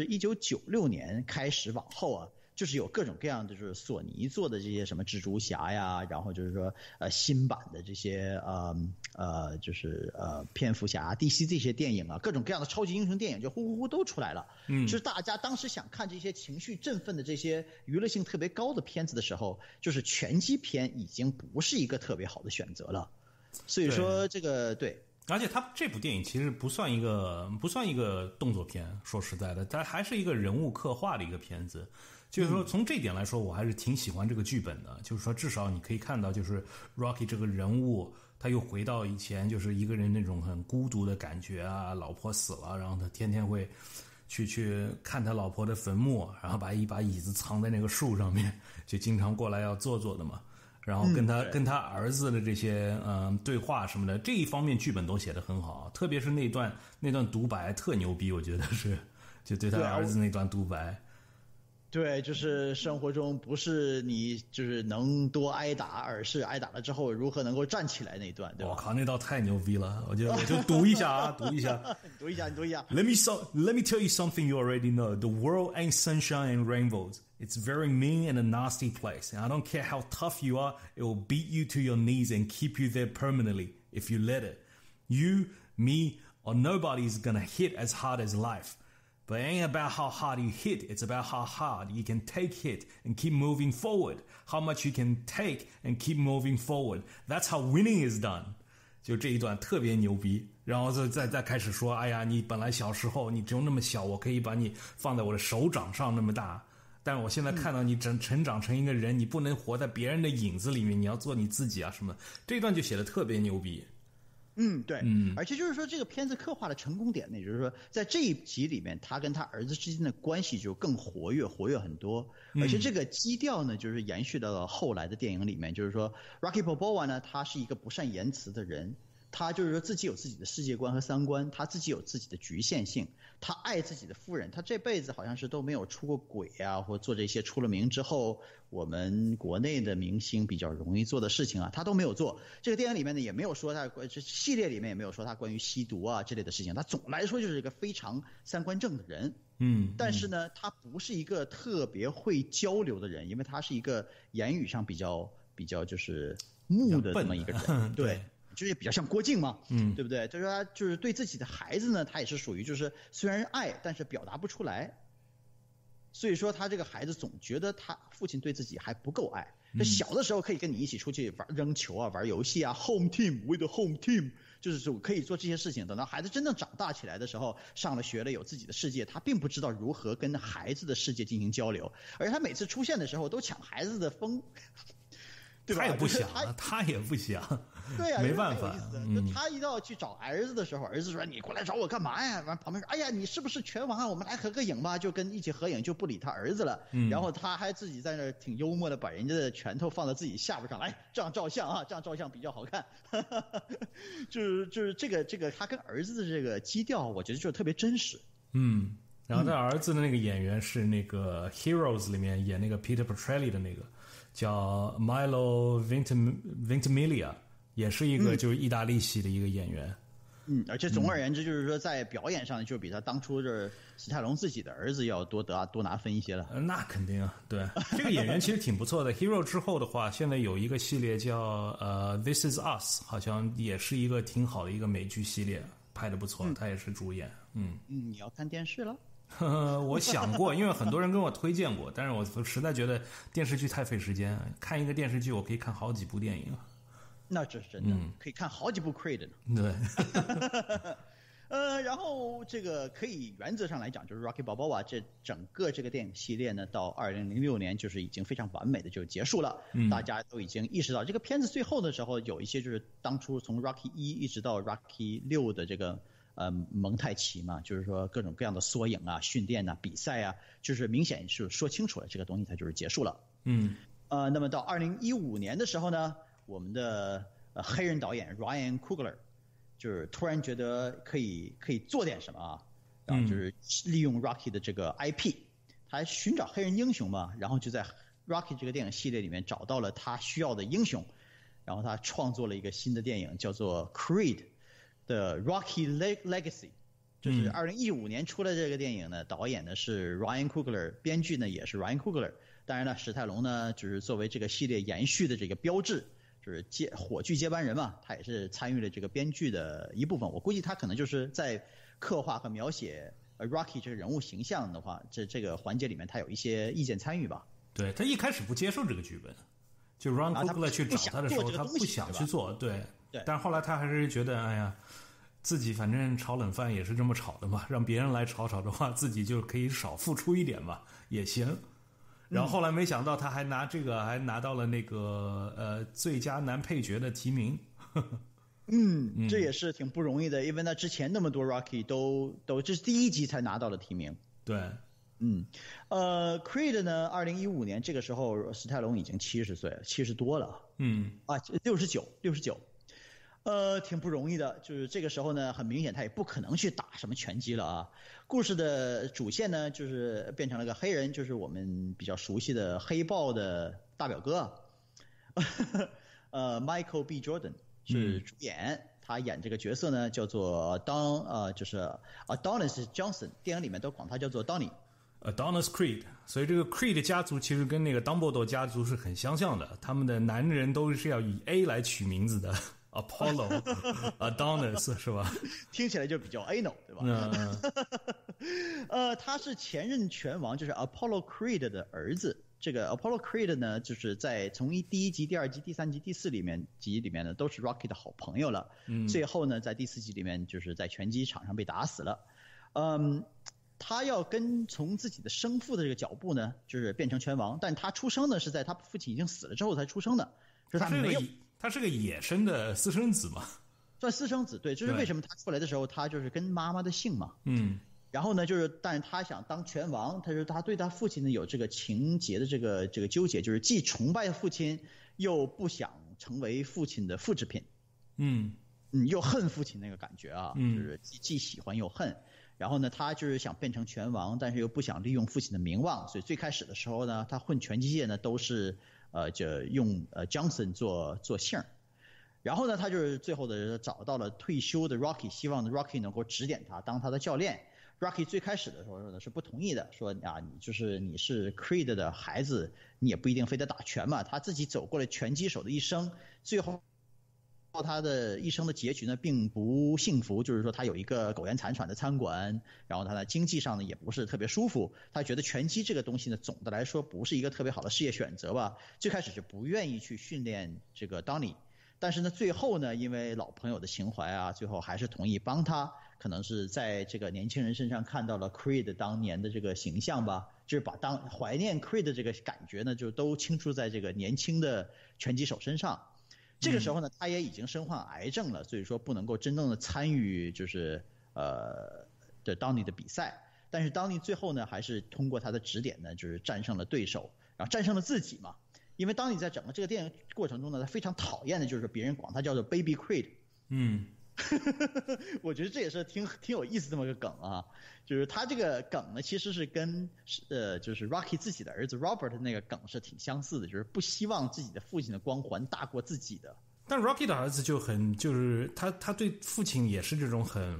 1996年开始往后啊，就是有各种各样的就是索尼做的这些什么蜘蛛侠呀，然后就是说新版的这些就是蝙蝠侠 DC 这些电影啊，各种各样的超级英雄电影就呼都出来了。就是大家当时想看这些情绪振奋的这些娱乐性特别高的片子的时候，就是拳击片已经不是一个特别好的选择了。所以说这个对。 而且他这部电影其实不算一个动作片，说实在的，它还是一个人物刻画的一个片子。就是说从这点来说，我还是挺喜欢这个剧本的。就是说至少你可以看到，就是 Rocky 这个人物，他又回到以前就是一个人那种很孤独的感觉啊，老婆死了，然后他天天会去看他老婆的坟墓，然后把一把椅子藏在那个树上面，就经常过来要坐的嘛。然后跟他儿子的这些对话什么的，这一方面剧本都写得很好，特别是那段独白特牛逼，我觉得是就对他儿子那段独白。 对，就是生活中不是你就是能多挨打，而是挨打了之后如何能够站起来那一段，对吧？ 我靠，那道太牛逼了！我就读一下啊，读一下。 你读一下。 Let me tell you something you already know. The world ain't sunshine and rainbows. It's very mean and a nasty place. And I don't care how tough you are, it will beat you to your knees and keep you there permanently if you let it. You, me, or nobody's gonna hit as hard as life.But it ain't about how hard you hit, it's about how hard you can take hit and keep moving forward. How much you can take and keep moving forward. That's how winning is done. 就这一段特别牛逼，然后再开始说，哎呀，你本来小时候你只有那么小，我可以把你放在我的手掌上那么大，但我现在看到你成长成一个人，你不能活在别人的影子里面，你要做你自己啊什么。这一段就写的特别牛逼。 对，而且就是说这个片子刻画的成功点呢，也就是说在这一集里面，他跟他儿子之间的关系就更活跃很多，而且这个基调呢，就是延续到了后来的电影里面，就是说 Rocky Balboa 呢，他是一个不善言辞的人。他就是说自己有自己的世界观和三观，他自己有自己的局限性，他爱自己的夫人，他这辈子好像是都没有出过轨啊，或做这些出了名之后我们国内的明星比较容易做的事情啊，他都没有做。这个电影里面呢也没有说他，这系列里面也没有说他关于吸毒啊之类的事情，他总来说就是一个非常三观正的人。但是呢他不是一个特别会交流的人，因为他是一个言语上比较就是木的这么一个人。对，就是比较像郭靖嘛，对不对？就是他就是对自己的孩子呢，他也是属于就是虽然爱，但是表达不出来。所以说他这个孩子总觉得他父亲对自己还不够爱。小的时候可以跟你一起出去玩扔球啊，玩游戏啊 ，home team with the home team， 就是可以做这些事情。等到孩子真正长大起来的时候，上了学了，有自己的世界，他并不知道如何跟孩子的世界进行交流，而他每次出现的时候都抢孩子的风。对吧？ 他也不想，他也不想， 对呀， 没办法。 就他一到去找儿子的时候，儿子说：“你过来找我干嘛呀？”完旁边说：“哎呀，你是不是拳王啊？我们来合个影吧。”就跟一起合影，就不理他儿子了。然后他还自己在那挺幽默的，把人家的拳头放在自己下巴上，来这样照相啊，这样照相比较好看。就是这个他跟儿子的这个基调，我觉得就特别真实。 然后他儿子的那个演员是那个《Heroes》里面演那个 Peter Petrelli 的那个。叫 Milo Ventimiglia， 也是一个就是意大利系的一个演员。 而且总而言之就是说在表演上就比他当初这史泰龙自己的儿子要多拿分一些了。 那肯定啊，对。这个演员其实挺不错的。Hero 之后的话，现在有一个系列叫This Is Us， 好像也是一个挺好的一个美剧系列，拍的不错，他也是主演。 你要看电视了？ 我想过，因为很多人跟我推荐过，但是我实在觉得电视剧太费时间。看一个电视剧，我可以看好几部电影。 那这是真的，可以看好几部 Creed 呢。 对。然后这个可以原则上来讲，就是 Rocky Balboa 这整个这个电影系列呢，到2006年就是已经非常完美的就结束了。大家都已经意识到，这个片子最后的时候有一些就是当初从 Rocky 1一直到 Rocky 6的这个。蒙太奇嘛，就是说各种各样的缩影啊、训练啊、比赛啊，就是明显是说清楚了这个东西它就是结束了。那么到2015年的时候呢，我们的黑人导演 Ryan Coogler 就是突然觉得可以做点什么啊，然后就是利用 Rocky 的这个 IP， 他寻找黑人英雄嘛，然后就在 Rocky 这个电影系列里面找到了他需要的英雄，然后他创作了一个新的电影叫做 Creed。的 Rocky Legacy， 就是2015年出了这个电影呢，导演呢是 Ryan Coogler， 编剧呢也是 Ryan Coogler。当然了，史泰龙呢就是作为这个系列延续的这个标志，就是火炬接班人嘛，他也是参与了这个编剧的一部分。我估计他可能就是在刻画和描写Rocky 这个人物形象的话，这个环节里面他有一些意见参与吧。 对，他一开始不接受这个剧本，就 Ryan Coogler 去找他的时候，他不想去做，对。但是后来他还是觉得，哎呀，自己反正炒冷饭也是这么炒的嘛，让别人来炒的话，自己就可以少付出一点嘛，也行。然后后来没想到他还拿到了那个最佳男配角的提名。 这也是挺不容易的，因为那之前那么多 Rocky 都这是第一集才拿到了提名。 对。 Creed 呢，2015年这个时候史泰龙已经70岁了，70多了。69。 挺不容易的，就是这个时候呢，很明显他也不可能去打什么拳击了啊。故事的主线呢，就是变成了个黑人，就是我们比较熟悉的黑豹的大表哥，Michael B. Jordan 是主演，他演这个角色呢叫做就是 Adonis Johnson， 电影里面都管他叫做 Donnie。Adonis Creed， 所以这个 Creed 家族其实跟那个 Dumbledore 家族是很相像的，他们的男人都是要以 A 来取名字的。Apollo、Adonis 是吧？ 听起来就比较 anal， 对吧？他是前任拳王，就是 Apollo Creed 的儿子。这个 Apollo Creed 呢，就是在从第一集、第二集、第三集、第四集里面呢，都是 Rocky 的好朋友了。最后呢，在第四集里面，就是在拳击场上被打死了。他要跟从自己的生父的这个脚步呢，就是变成拳王，但他出生呢是在他父亲已经死了之后才出生的，就是他没有。 他是个野生的私生子嘛， 算私生子，对，这是为什么他出来的时候，他就是跟妈妈的姓嘛，然后呢，但是他想当拳王，他对他父亲呢有这个情节的这个纠结，就是既崇拜父亲，又不想成为父亲的复制品，又恨父亲那个感觉啊，就是既喜欢又恨。然后呢，他就是想变成拳王，但是又不想利用父亲的名望，所以最开始的时候呢，他混拳击界呢都是。就用Johnson 做姓，然后呢，他就是最后的找到了退休的 Rocky， 希望 Rocky 能够指点他，当他的教练。Rocky 最开始的时候呢是不同意的，说啊，你是 Creed 的孩子，你也不一定非得打拳嘛。他自己走过了拳击手的一生，最后他的一生的结局呢并不幸福，就是说他有一个苟延残喘的餐馆，然后他的经济上呢也不是特别舒服，他觉得拳击这个东西呢总的来说不是一个特别好的事业选择吧，最开始是不愿意去训练这个 Donnie， 但是呢最后呢因为老朋友的情怀啊，最后还是同意帮他，可能是在这个年轻人身上看到了 Creed 当年的这个形象吧，就是把怀念 Creed 的这个感觉呢就都倾注在这个年轻的拳击手身上。这个时候呢，他也已经身患癌症了，所以说不能够真正的参与就是Donnie 的比赛。但是 Donnie 最后呢，还是通过他的指点呢，就是战胜了对手，然后战胜了自己嘛。因为 Donnie 在整个这个电影过程中呢，他非常讨厌的就是别人管他叫做 Baby Creed。我觉得这也是挺有意思这么个梗啊，就是他这个梗呢，其实是跟就是 Rocky 自己的儿子 Robert 那个梗是挺相似的，就是不希望自己的父亲的光环大过自己的。 但 Rocky 的儿子就是他对父亲也是这种很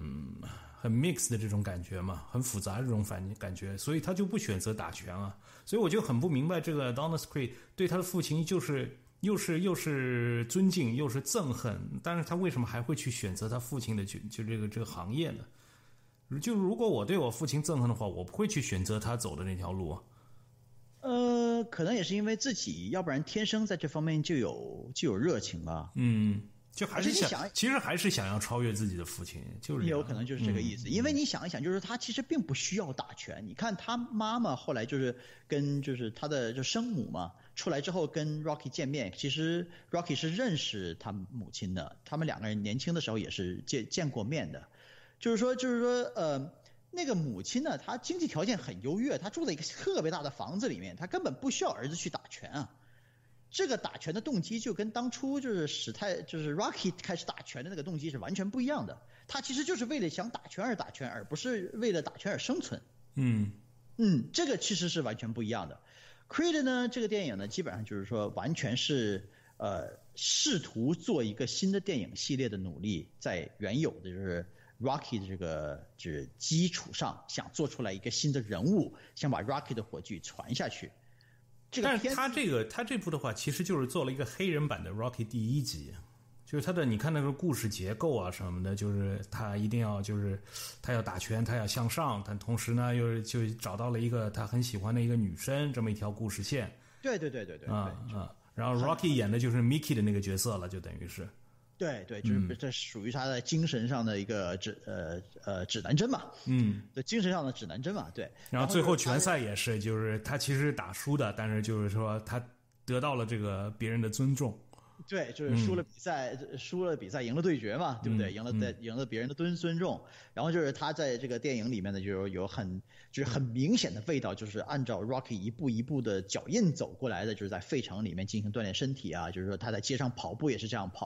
mix 的这种感觉嘛，很复杂的这种感觉，所以他就不选择打拳啊。所以我就很不明白这个 Adonis Creed 对他的父亲就是又是尊敬又是憎恨，但是他为什么还会去选择他父亲的就这个行业呢？就如果我对我父亲憎恨的话，我不会去选择他走的那条路啊。 可能也是因为自己，要不然天生在这方面就有热情吧。 就还是其实还是想要超越自己的父亲，就是有可能就是这个意思。因为你想一想，就是他其实并不需要打拳。你看他妈妈后来就是就是他的就生母嘛，出来之后跟 Rocky 见面，其实 Rocky 是认识他母亲的，他们两个人年轻的时候也是见过面的。就是说那个母亲呢，她经济条件很优越，她住在一个特别大的房子里面，她根本不需要儿子去打拳啊。这个打拳的动机就跟当初就是Rocky 开始打拳的那个动机是完全不一样的。他其实就是为了想打拳而打拳，而不是为了打拳而生存。这个其实是完全不一样的。Creed 呢，这个电影呢，基本上就是说完全是试图做一个新的电影系列的努力，在原有的就是 Rocky 的这个就是基础上，想做出来一个新的人物，想把 Rocky 的火炬传下去。 但是他这部的话，其实就是做了一个黑人版的 Rocky 第一集，就是他的你看那个故事结构啊什么的，就是他一定要就是他要打拳，他要向上，但同时呢又就找到了一个他很喜欢的一个女生，这么一条故事线。 对然后 Rocky 演的就是 Mickey 的那个角色了，就等于是。 对，就是这属于他的精神上的一个指南针嘛，对，精神上的指南针嘛，对。 然后最后拳赛也是，就是他其实打输的，但是就是说他得到了这个别人的尊重。 对，就是输了比赛，赢了对决嘛，对不对？赢了别人的尊重。然后就是他在这个电影里面呢，就有很明显的味道，就是按照 Rocky 一步一步的脚印走过来的，就是在费城里面进行锻炼身体啊，就是说他在街上跑步也是这样跑，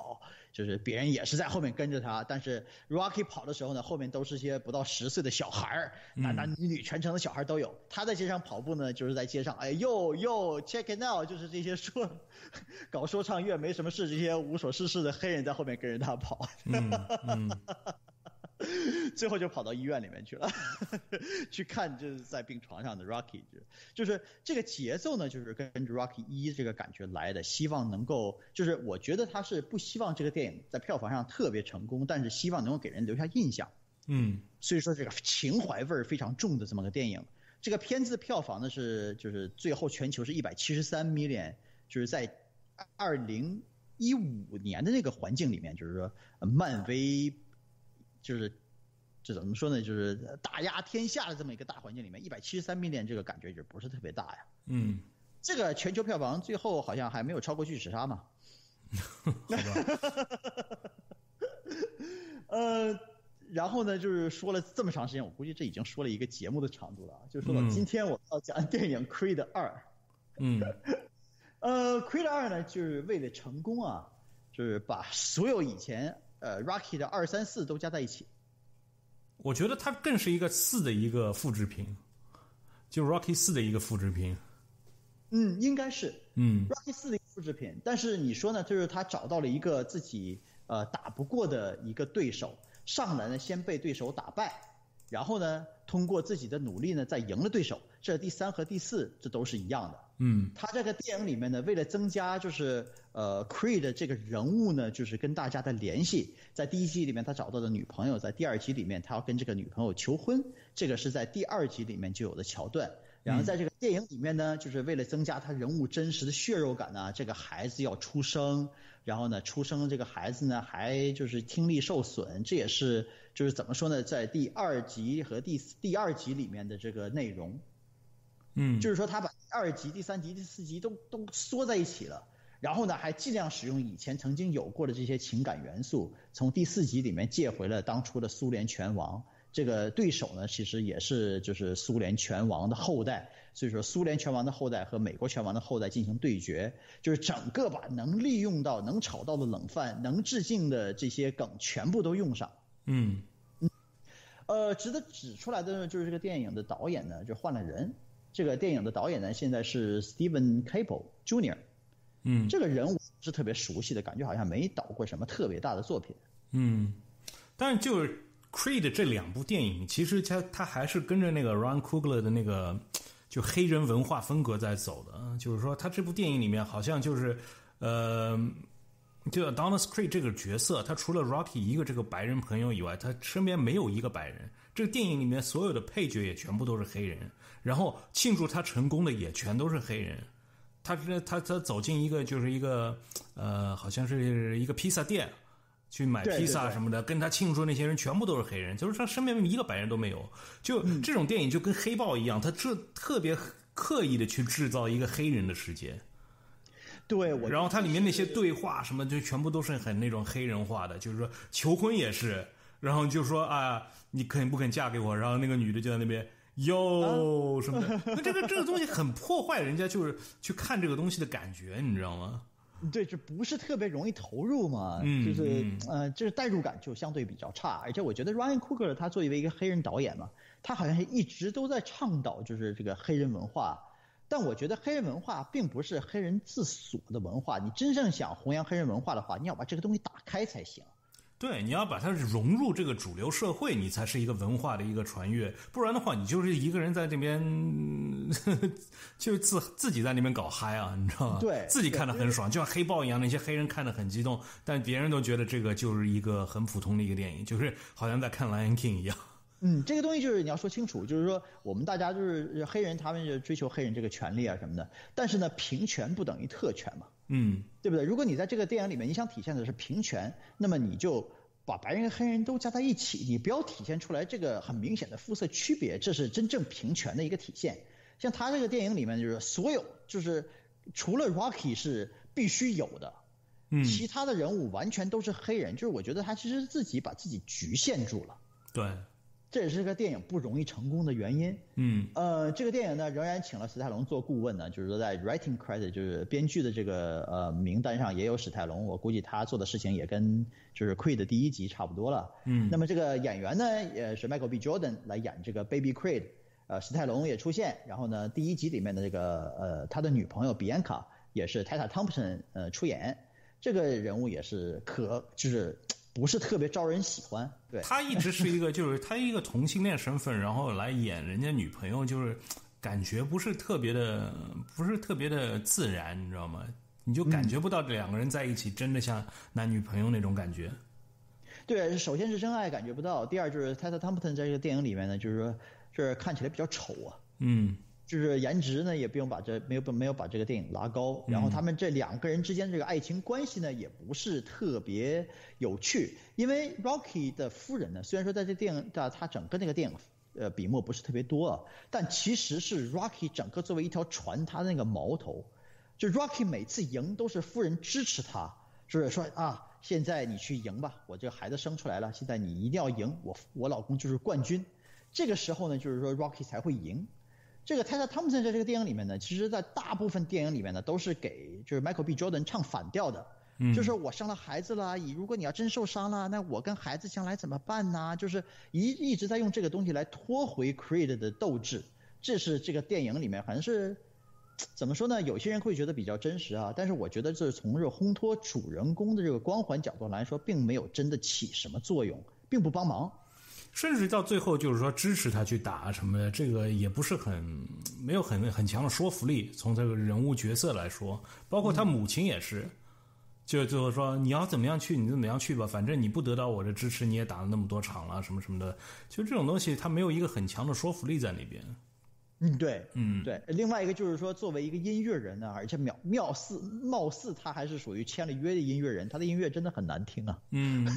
就是别人也是在后面跟着他，但是 Rocky 跑的时候呢，后面都是些不到10岁的小孩，男男女女全程的小孩都有。他在街上跑步呢，就是在街上，哎呦 check it out， 就是这些搞说唱乐没什么事，这些无所事事的黑人在后面跟着他跑。最后就跑到医院里面去了，去看就是在病床上的 Rocky， 就是这个节奏呢，就是跟着 Rocky 1这个感觉来的，希望能够，就是我觉得他是不希望这个电影在票房上特别成功，但是希望能够给人留下印象。所以说这个情怀味儿非常重的这么个电影。这个片子的票房呢就是最后全球是173 million， 就是在2015年的那个环境里面，就是说漫威。这怎么说呢？就是打压天下的这么一个大环境里面，173 million这个感觉就不是特别大呀。这个全球票房最后好像还没有超过巨齿鲨嘛。 好吧。 然后呢，就是说了这么长时间，我估计这已经说了一个节目的长度了啊。就说到今天我要讲电影《Creed 2》。Creed 2呢，就是为了成功啊，就是把所有以前Rocky 的2、3、4都加在一起。 我觉得它更是一个4的一个复制品，就 Rocky 4的一个复制品。 应该是。Rocky 4的一个复制品，但是你说呢？就是他找到了一个自己打不过的一个对手，上来呢先被对手打败，然后呢通过自己的努力呢再赢了对手。这第3和第4这都是一样的。他这个电影里面呢，为了增加就是Creed 这个人物呢，就是跟大家的联系，在第1集里面他找到的女朋友，在第2集里面他要跟这个女朋友求婚，这个是在第2集里面就有的桥段。然后在这个电影里面呢，就是为了增加他人物真实的血肉感呢，这个孩子要出生，然后呢出生这个孩子呢还就是听力受损，这也是就是怎么说呢，在第2集和第2集里面的这个内容。就是说他把第2集、第3集、第4集都缩在一起了，然后呢还尽量使用以前曾经有过的这些情感元素，从第4集里面借回了当初的苏联拳王。这个对手呢其实也是就是苏联拳王的后代，所以说苏联拳王的后代和美国拳王的后代进行对决，就是整个把能利用到能炒到的冷饭，能致敬的这些梗全部都用上。值得指出来的呢，就是这个电影的导演呢就换了人。这个电影的导演呢现在是 Steven Caple Jr.， 这个人我不是特别熟悉的，感觉好像没导过什么特别大的作品。 但是就是 Creed 这2部电影，其实他还是跟着那个 Ryan Coogler 的那个就黑人文化风格在走的。就是说他这部电影里面好像就是就 Adonis Creed 这个角色，他除了 Rocky 一个这个白人朋友以外，他身边没有一个白人。这个电影里面所有的配角也全部都是黑人，然后庆祝他成功的也全都是黑人。他走进一个就是一个好像是一个披萨店去买披萨什么的，跟他庆祝那些人全部都是黑人，就是他身边一个白人都没有。就这种电影就跟黑豹一样，他特别刻意的去制造一个黑人的世界。 对， 然后它里面那些对话什么就全部都是很那种黑人化的，就是说求婚也是，然后就说啊你肯不肯嫁给我，然后那个女的就在那边哟什么的。那这个东西很破坏人家就是去看这个东西的感觉，你知道吗？ 对，这不是特别容易投入嘛，就是代入感就相对比较差。而且我觉得 Ryan Coogler 他作为一个黑人导演嘛，他好像是一直都在倡导就是这个黑人文化。但我觉得黑人文化并不是黑人自锁的文化，你真正想弘扬黑人文化的话，你要把这个东西打开才行。 对，你要把它融入这个主流社会，你才是一个文化的一个传阅，不然的话，你就是一个人在这边，就自己在那边搞嗨啊，你知道吗？ 对， 自己看得很爽，就像黑豹一样，那些黑人看得很激动，但别人都觉得这个就是一个很普通的一个电影，就是好像在看《Lion King》一样。 这个东西就是你要说清楚，就是说我们大家就是黑人，他们就追求黑人这个权利啊什么的，但是呢，平权不等于特权嘛，对不对？如果你在这个电影里面你想体现的是平权，那么你就把白人和黑人都加在一起，你不要体现出来这个很明显的肤色区别，这是真正平权的一个体现。像他这个电影里面就是所有就是除了 Rocky 是必须有的，其他的人物完全都是黑人，就是我觉得他其实自己把自己局限住了。 对。 这也是这个电影不容易成功的原因。这个电影呢仍然请了史泰龙做顾问呢，就是说在 writing credit 就是编剧的这个名单上也有史泰龙，我估计他做的事情也跟就是 Creed 第一集差不多了。那么这个演员呢也是 Michael B. Jordan 来演这个 Baby Creed，史泰龙也出现，然后呢第一集里面的这个他的女朋友比安卡也是 Tessa Thompson 出演，这个人物也是就是不是特别招人喜欢。对， 他一直是一个就是他一个同性恋身份，然后来演人家女朋友，就是感觉不是特别的自然，你知道吗？你就感觉不到这两个人在一起真的像男女朋友那种感觉。 对，首先是真爱感觉不到，第二就是 Tessa Thompson 在这个电影里面呢，就是说是看起来比较丑啊。就是颜值呢也不用没有把这个电影拉高，然后他们这两个人之间这个爱情关系呢也不是特别有趣，因为 Rocky 的夫人呢虽然说在这电影他整个那个电影笔墨不是特别多，但其实是 Rocky 整个作为一条船他的那个矛头，就 Rocky 每次赢都是夫人支持他，就是说啊现在你去赢吧，我这个孩子生出来了，现在你一定要赢，我老公就是冠军，这个时候呢就是说 Rocky 才会赢。这个 Tessa Thompson 在这个电影里面呢，其实在大部分电影里面呢都是给就是 Michael B. Jordan 唱反调的，就是我生了孩子了，如果你要真受伤了，那我跟孩子将来怎么办呢？就是一直在用这个东西来拖回 Creed 的斗志，这是这个电影里面好像是怎么说呢？有些人会觉得比较真实啊，但是我觉得这从这烘托主人公的这个光环角度来说，并没有真的起什么作用，并不帮忙。 甚至到最后就是说支持他去打什么的，这个也不是没有很强的说服力。从这个人物角色来说，包括他母亲也是，就是说你要怎么样去你怎么样去吧，反正你不得到我的支持，你也打了那么多场了什么什么的，就这种东西他没有一个很强的说服力在那边。 对，对。另外一个就是说，作为一个音乐人呢，而且貌似他还是属于签了约的音乐人，他的音乐真的很难听啊。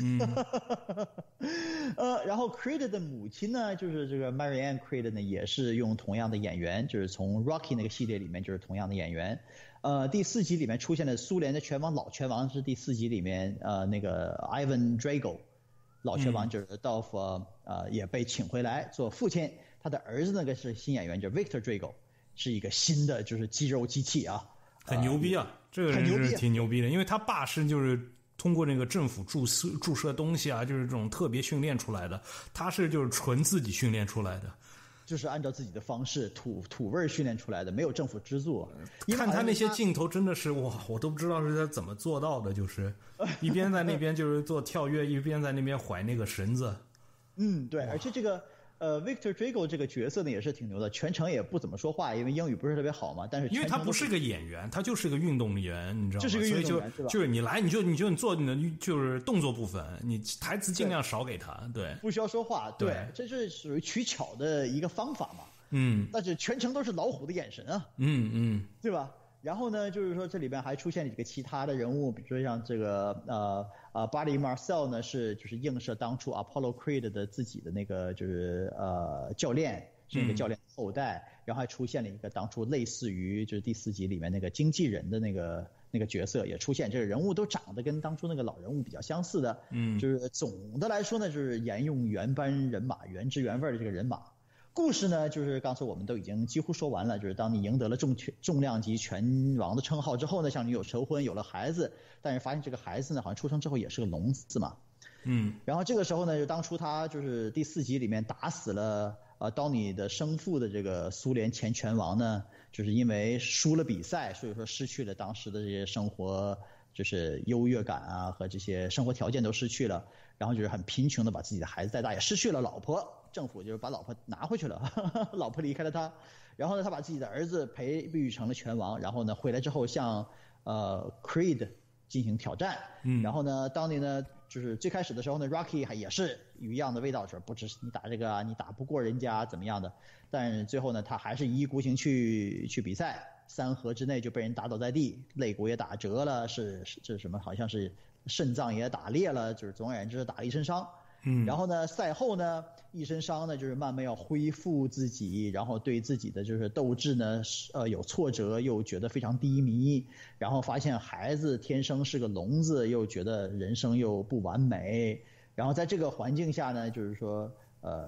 然后 Creed 的母亲呢，就是这个 Marianne Creed 呢，也是用同样的演员，就是从 Rocky 那个系列里面就是同样的演员。第4集里面出现的苏联的老拳王是第4集里面那个 Ivan Drago， 老拳王就是 Dolph 也被请回来做父亲。他的儿子那个是新演员，叫 Victor Drago， 是一个新的就是肌肉机器啊， 很牛逼啊！这个人是挺牛逼的，因为他爸是就是通过那个政府注射东西啊，就是这种特别训练出来的，他是就是纯自己训练出来的。 就是按照自己的方式土味训练出来的，没有政府资助。 看他那些镜头真的是哇，我都不知道是他怎么做到的，就是一边在那边就是做跳跃，一边在那边甩那个绳子。 对，而且这个Victor Drago 这个角色呢也是挺牛的，全程也不怎么说话，因为英语不是特别好嘛。但是因为他不是个演员，他就是个运动员，你知道吗？ 就是个运动员， 就是你来你就做你的就是动作部分，你台词尽量少给他，对， 不需要说话，对，这是属于取巧的一个方法嘛。但是全程都是老虎的眼神啊，对吧？然后呢，就是说这里边还出现了几个其他的人物，比如说像这个Buddy Marcel 呢就是映射当初 Apollo Creed 的自己的那个就是教练，是那个教练后代，然后还出现了一个当初类似于就是第4集里面那个经纪人的那个角色也出现，这个人物都长得跟当初那个老人物比较相似的，就是总的来说呢，就是沿用原班人马，原汁原味的这个人马。故事呢，就是刚才我们都已经几乎说完了，就是当你赢得了重量级拳王的称号之后呢，像你有求婚，有了孩子，但是发现这个孩子呢，好像出生之后也是个聋子嘛。然后这个时候呢，就当初他就是第4集里面打死了当你的生父的这个苏联前拳王呢，就是因为输了比赛，所以说失去了当时的这些生活就是优越感啊和这些生活条件都失去了，然后就是很贫穷的把自己的孩子带大，也失去了老婆。政府就是把老婆拿回去了，老婆离开了他，然后呢，他把自己的儿子培育成了拳王，然后呢，回来之后向Creed 进行挑战，然后呢，当年呢，就是最开始的时候呢 ，Rocky 也是一样的味道，说不支持你打这个啊，你打不过人家怎么样的，但是最后呢，他还是一意孤行去比赛，3合之内就被人打倒在地，肋骨也打折了，是什么？好像是肾脏也打裂了，就是总而言之打了一身伤。然后呢，赛后呢，一身伤呢，就是慢慢要恢复自己，然后对自己的就是斗志呢，有挫折，又觉得非常低迷，然后发现孩子天生是个聋子，又觉得人生又不完美，然后在这个环境下呢，就是说，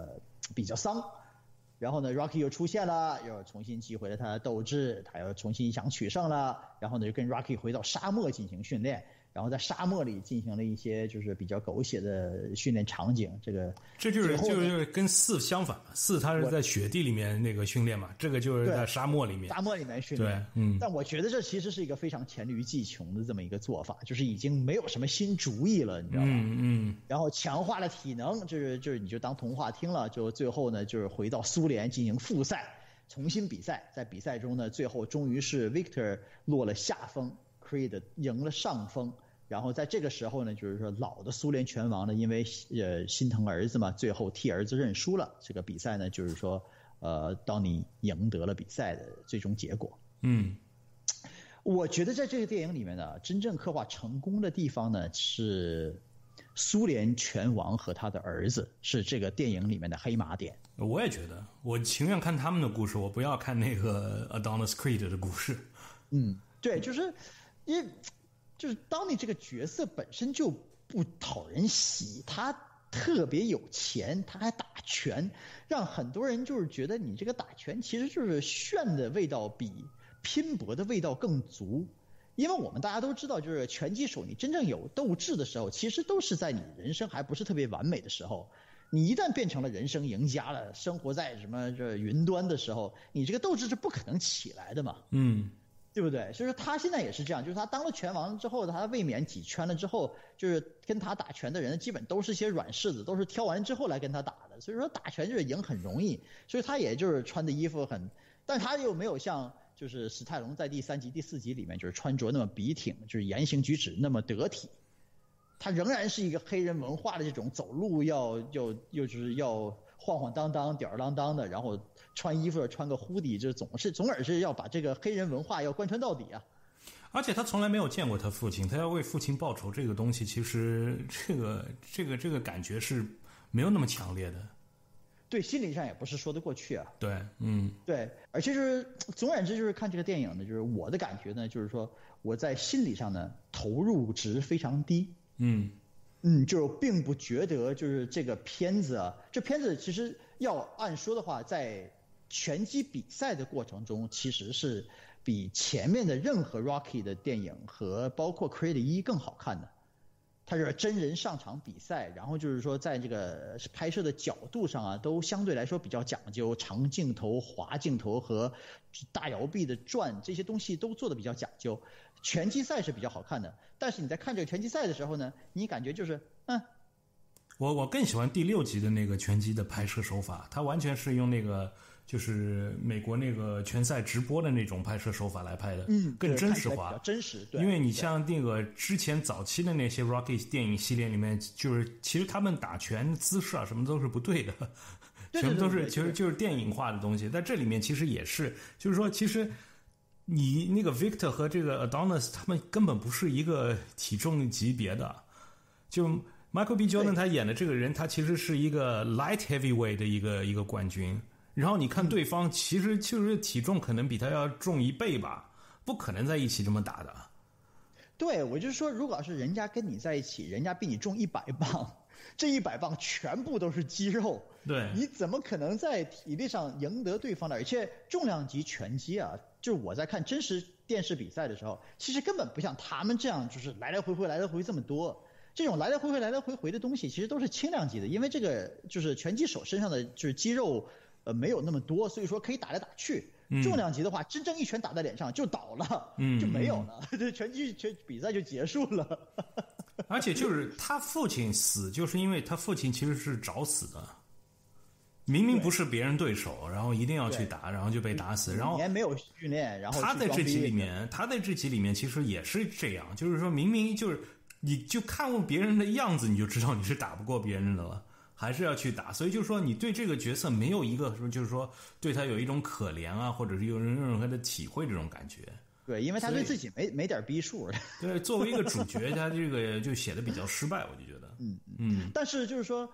比较丧。然后呢 Rocky 又出现了，又重新激回了他的斗志，他又重新想取胜了。然后呢就跟 Rocky 回到沙漠进行训练，然后在沙漠里进行了一些就是比较狗血的训练场景。 这就是跟4相反嘛，4它是在雪地里面那个训练嘛，这个就是在沙漠里面训练。对，但我觉得这其实是一个非常黔驴技穷的这么一个做法，就是已经没有什么新主意了，你知道吗？然后强化了体能，就是你就当童话听了，就最后呢就是回到苏联进行复赛，重新比赛。在比赛中呢，最后终于是 Victor 落了下风，Creed 赢了上风。然后在这个时候呢，就是说老的苏联拳王呢，因为心疼儿子嘛，最后替儿子认输了。这个比赛呢，就是说当你赢得了比赛的最终结果。我觉得在这个电影里面呢，真正刻画成功的地方呢，是苏联拳王和他的儿子，是这个电影里面的黑马点。 我也觉得，我情愿看他们的故事，我不要看那个 Adonis Creed 的故事。 对，就是当你这个角色本身就不讨人喜，他特别有钱，他还打拳，让很多人就是觉得你这个打拳其实就是炫的味道比拼搏的味道更足。因为我们大家都知道，就是拳击手你真正有斗志的时候，其实都是在你人生还不是特别完美的时候。你一旦变成了人生赢家了，生活在什么这云端的时候，你这个斗志是不可能起来的嘛。对不对？所以说他现在也是这样，就是他当了拳王之后，他卫冕几圈了之后，就是跟他打拳的人基本都是些软柿子，都是挑完之后来跟他打的。所以说打拳就是赢很容易，所以他也就是穿的衣服很，但他又没有像就是史泰龙在第3集、第4集里面就是穿着那么笔挺，就是言行举止那么得体。他仍然是一个黑人文化的这种走路又就是要晃晃荡荡、吊儿郎当的，然后穿衣服穿个 hoodie， 就总而是要把这个黑人文化要贯穿到底啊。 而且他从来没有见过他父亲，他要为父亲报仇这个东西，其实这个感觉是没有那么强烈的。 对，心理上也不是说得过去啊。 对， 对，而且是总而言之，就是看这个电影呢，就是我的感觉呢，就是说我在心理上呢投入值非常低。就并不觉得就是这个片子啊，这片子其实要按说的话，在拳击比赛的过程中，其实是比前面的任何 Rocky 的电影和包括 Creed 1更好看的。它是真人上场比赛，然后就是说在这个拍摄的角度上啊，都相对来说比较讲究，长镜头、滑镜头和大摇臂的转这些东西都做的比较讲究。拳击赛是比较好看的，但是你在看这个拳击赛的时候呢，你感觉就是我更喜欢第6集的那个拳击的拍摄手法，它完全是用那个就是美国那个拳赛直播的那种拍摄手法来拍的，更真实化， 比较真实。对， 因为你像那个之前早期的那些 Rocky 电影系列里面，就是其实他们打拳姿势啊什么都是不对的，全部都是就是电影化的东西。但这里面其实也是，就是说其实你那个 Victor 和这个 Adonis 他们根本不是一个体重级别的，就 Michael B. Jordan 他演的这个人，他其实是一个 light heavyweight 的一个冠军。然后你看对方，其实就是体重可能比他要重1倍吧，不可能在一起这么打的。 对，我就是说，如果要是人家跟你在一起，人家比你重100磅，这100磅全部都是肌肉， 对， 你怎么可能在体力上赢得对方的？而且重量级拳击啊，就是我在看真实电视比赛的时候，其实根本不像他们这样，就是来来回回这么多。这种来来回回的东西，其实都是轻量级的，因为这个就是拳击手身上的就是肌肉。没有那么多，所以说可以打来打去。重量级的话，真正一拳打在脸上就倒了，就没有了，这拳比赛就结束了。 而且就是他父亲死，就是因为他父亲其实是找死的，明明不是别人对手，然后一定要去打，然后就被打死。然后年没有训练，然后他在这集里面其实也是这样，就是说明明就是你就看过别人的样子，你就知道你是打不过别人的了。还是要去打，所以就是说你对这个角色没有一个说就是说对他有一种可怜啊，或者是有任何的体会这种感觉。 对，因为他对自己没点逼数。 对，作为一个主角，他这个就写的比较失败，我就觉得。 但是就是说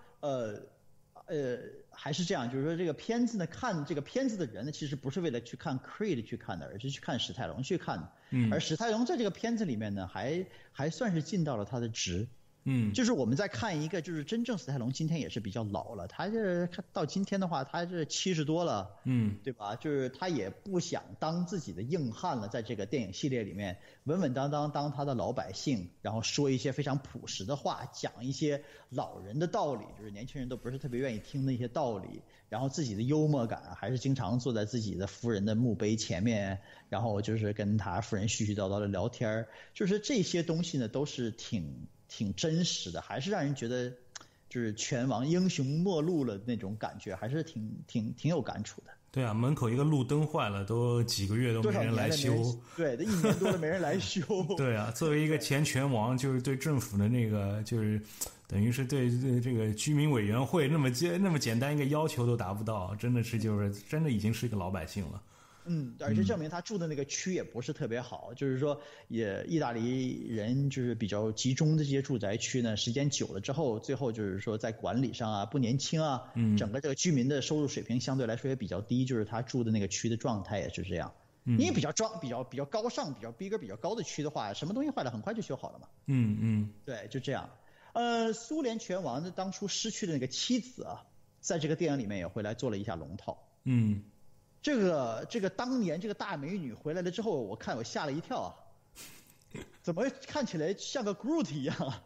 还是这样，就是说这个片子呢，看这个片子的人呢，其实不是为了去看 Creed 去看的，而是去看史泰龙去看的。而史泰龙在这个片子里面呢，还算是尽到了他的职。 就是我们在看一个，就是真正史泰龙今天也是比较老了，他这到今天的话，他这70多了，对吧？就是他也不想当自己的硬汉了，在这个电影系列里面稳稳当当当他的老百姓，然后说一些非常朴实的话，讲一些老人的道理，就是年轻人都不是特别愿意听的一些道理，然后自己的幽默感还是经常坐在自己的夫人的墓碑前面，然后就是跟他夫人絮絮叨叨的聊天，就是这些东西呢都是挺真实的，还是让人觉得就是拳王英雄末路了那种感觉，还是挺有感触的。 对啊，门口一个路灯坏了，都几个月都没人来修。 对，这1年多了没人来修。 对啊，作为一个前拳王，就是对政府的那个，就是等于是对这个居民委员会那么简单一个要求都达不到，真的真的已经是一个老百姓了。 而且证明他住的那个区也不是特别好，就是说意大利人就是比较集中的这些住宅区呢，时间久了之后，最后就是说在管理上啊不年轻啊，整个这个居民的收入水平相对来说也比较低，就是他住的那个区的状态也是这样。因为比较高尚、比较逼格比较高的区的话，什么东西坏了很快就修好了嘛。对，就这样。苏联拳王的当初失去的那个妻子啊，在这个电影里面也回来做了一下龙套。这个当年这个大美女回来了之后，我吓了一跳啊！怎么看起来像个 Groot 一样啊？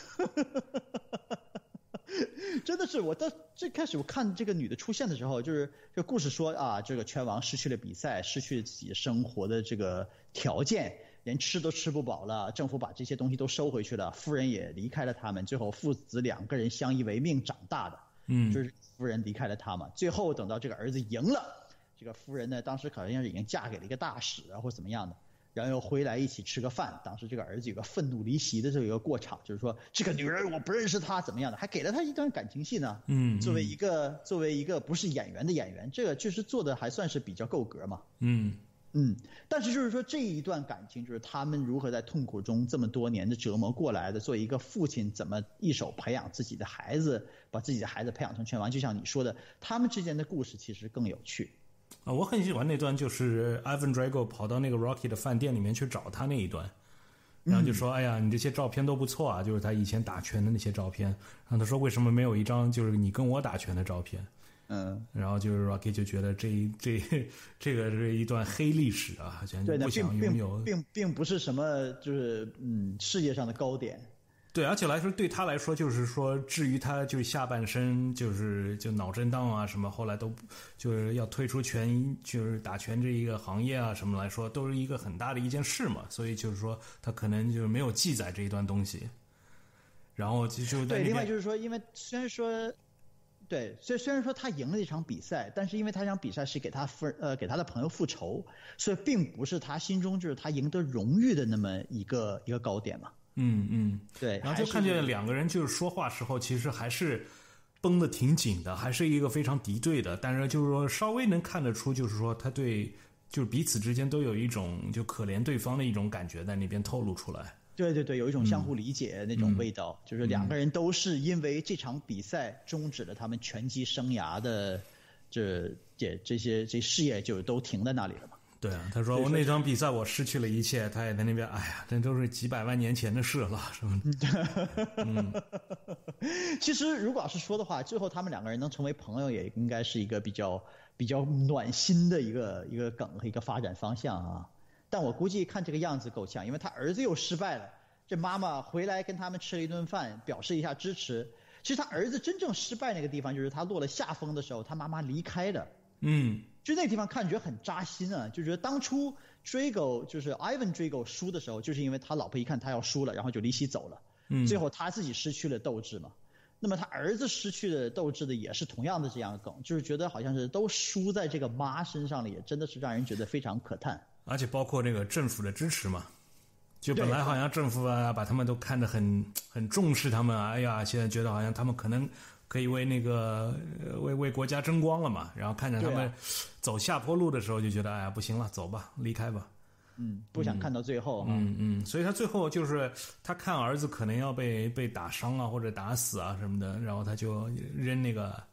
真的是，最开始我看这个女的出现的时候，就是这个故事说啊，这个拳王失去了比赛，失去了自己生活的这个条件，连吃都吃不饱了，政府把这些东西都收回去了，夫人也离开了他们，最后父子2个人相依为命长大的，就是夫人离开了他嘛，最后等到这个儿子赢了。这个夫人呢，当时好像是已经嫁给了一个大使啊，或怎么样的，然后又回来一起吃个饭。当时这个儿子有个愤怒离席的这个过场，就是说这个女人我不认识她怎么样的，还给了她一段感情戏呢。作为一个不是演员的演员，这个确实做的还算是比较够格嘛。但是就是说这一段感情，就是他们如何在痛苦中这么多年的折磨过来的，作为一个父亲怎么一手培养自己的孩子，把自己的孩子培养成拳王，就像你说的，他们之间的故事其实更有趣。 我很喜欢那段，就是 Ivan Drago 跑到那个 Rocky 的饭店里面去找他那一段，然后就说：“哎呀，你这些照片都不错啊，就是他以前打拳的那些照片。”然后他说：“为什么没有一张就是你跟我打拳的照片？”然后就是 Rocky 就觉得这个是一段黑历史啊，好像不想拥有， 并不是什么就是事业上的高点。 对，而且对他来说，就是说，至于他就是下半身就脑震荡啊什么，后来都就是要退出就是打拳这一个行业啊什么来说，都是一个很大的一件事嘛。所以就是说，他可能就是没有记载这一段东西。然后就对，另外就是说，因为虽然说他赢了这场比赛，但是因为他这场比赛是给他的朋友复仇，所以并不是他心中就是他赢得荣誉的那么一个高点嘛。对， 然后就看见2个人就是说话时候，其实还是绷得挺紧的，还是一个非常敌对的，但是就是说稍微能看得出，就是说他对就是彼此之间都有一种就可怜对方的一种感觉在那边透露出来。 对，有一种相互理解那种味道，就是2个人都是因为这场比赛终止了他们拳击生涯的这些事业就都停在那里了嘛。 对啊，他说我那场比赛我失去了一切，他也在那边，哎呀，这都是几百万年前的事了，什么的。 其实如果要是说的话，最后他们2个人能成为朋友，也应该是一个比较暖心的一个梗和一个发展方向啊。但我估计看这个样子够呛，因为他儿子又失败了，这妈妈回来跟他们吃了一顿饭，表示一下支持。其实他儿子真正失败那个地方，就是他落了下风的时候，他妈妈离开了。就那地方看觉得很扎心啊，就觉得当初 Drago 就是 Ivan Drago 输的时候，就是因为他老婆一看他要输了，然后就离席走了。最后他自己失去了斗志嘛。那么他儿子失去了斗志的也是同样的这样的梗，就是觉得好像是都输在这个妈身上了，也真的是让人觉得非常可叹。 而且包括这个政府的支持嘛，就本来好像政府啊把他们都看得很重视他们啊，哎呀，现在觉得好像他们可能可以为那个为国家争光了嘛，然后看着他们走下坡路的时候，就觉得哎呀不行了，走吧，离开吧。 不想看到最后。 所以他最后就是他看儿子可能要被打伤啊或者打死啊什么的，然后他就扔那个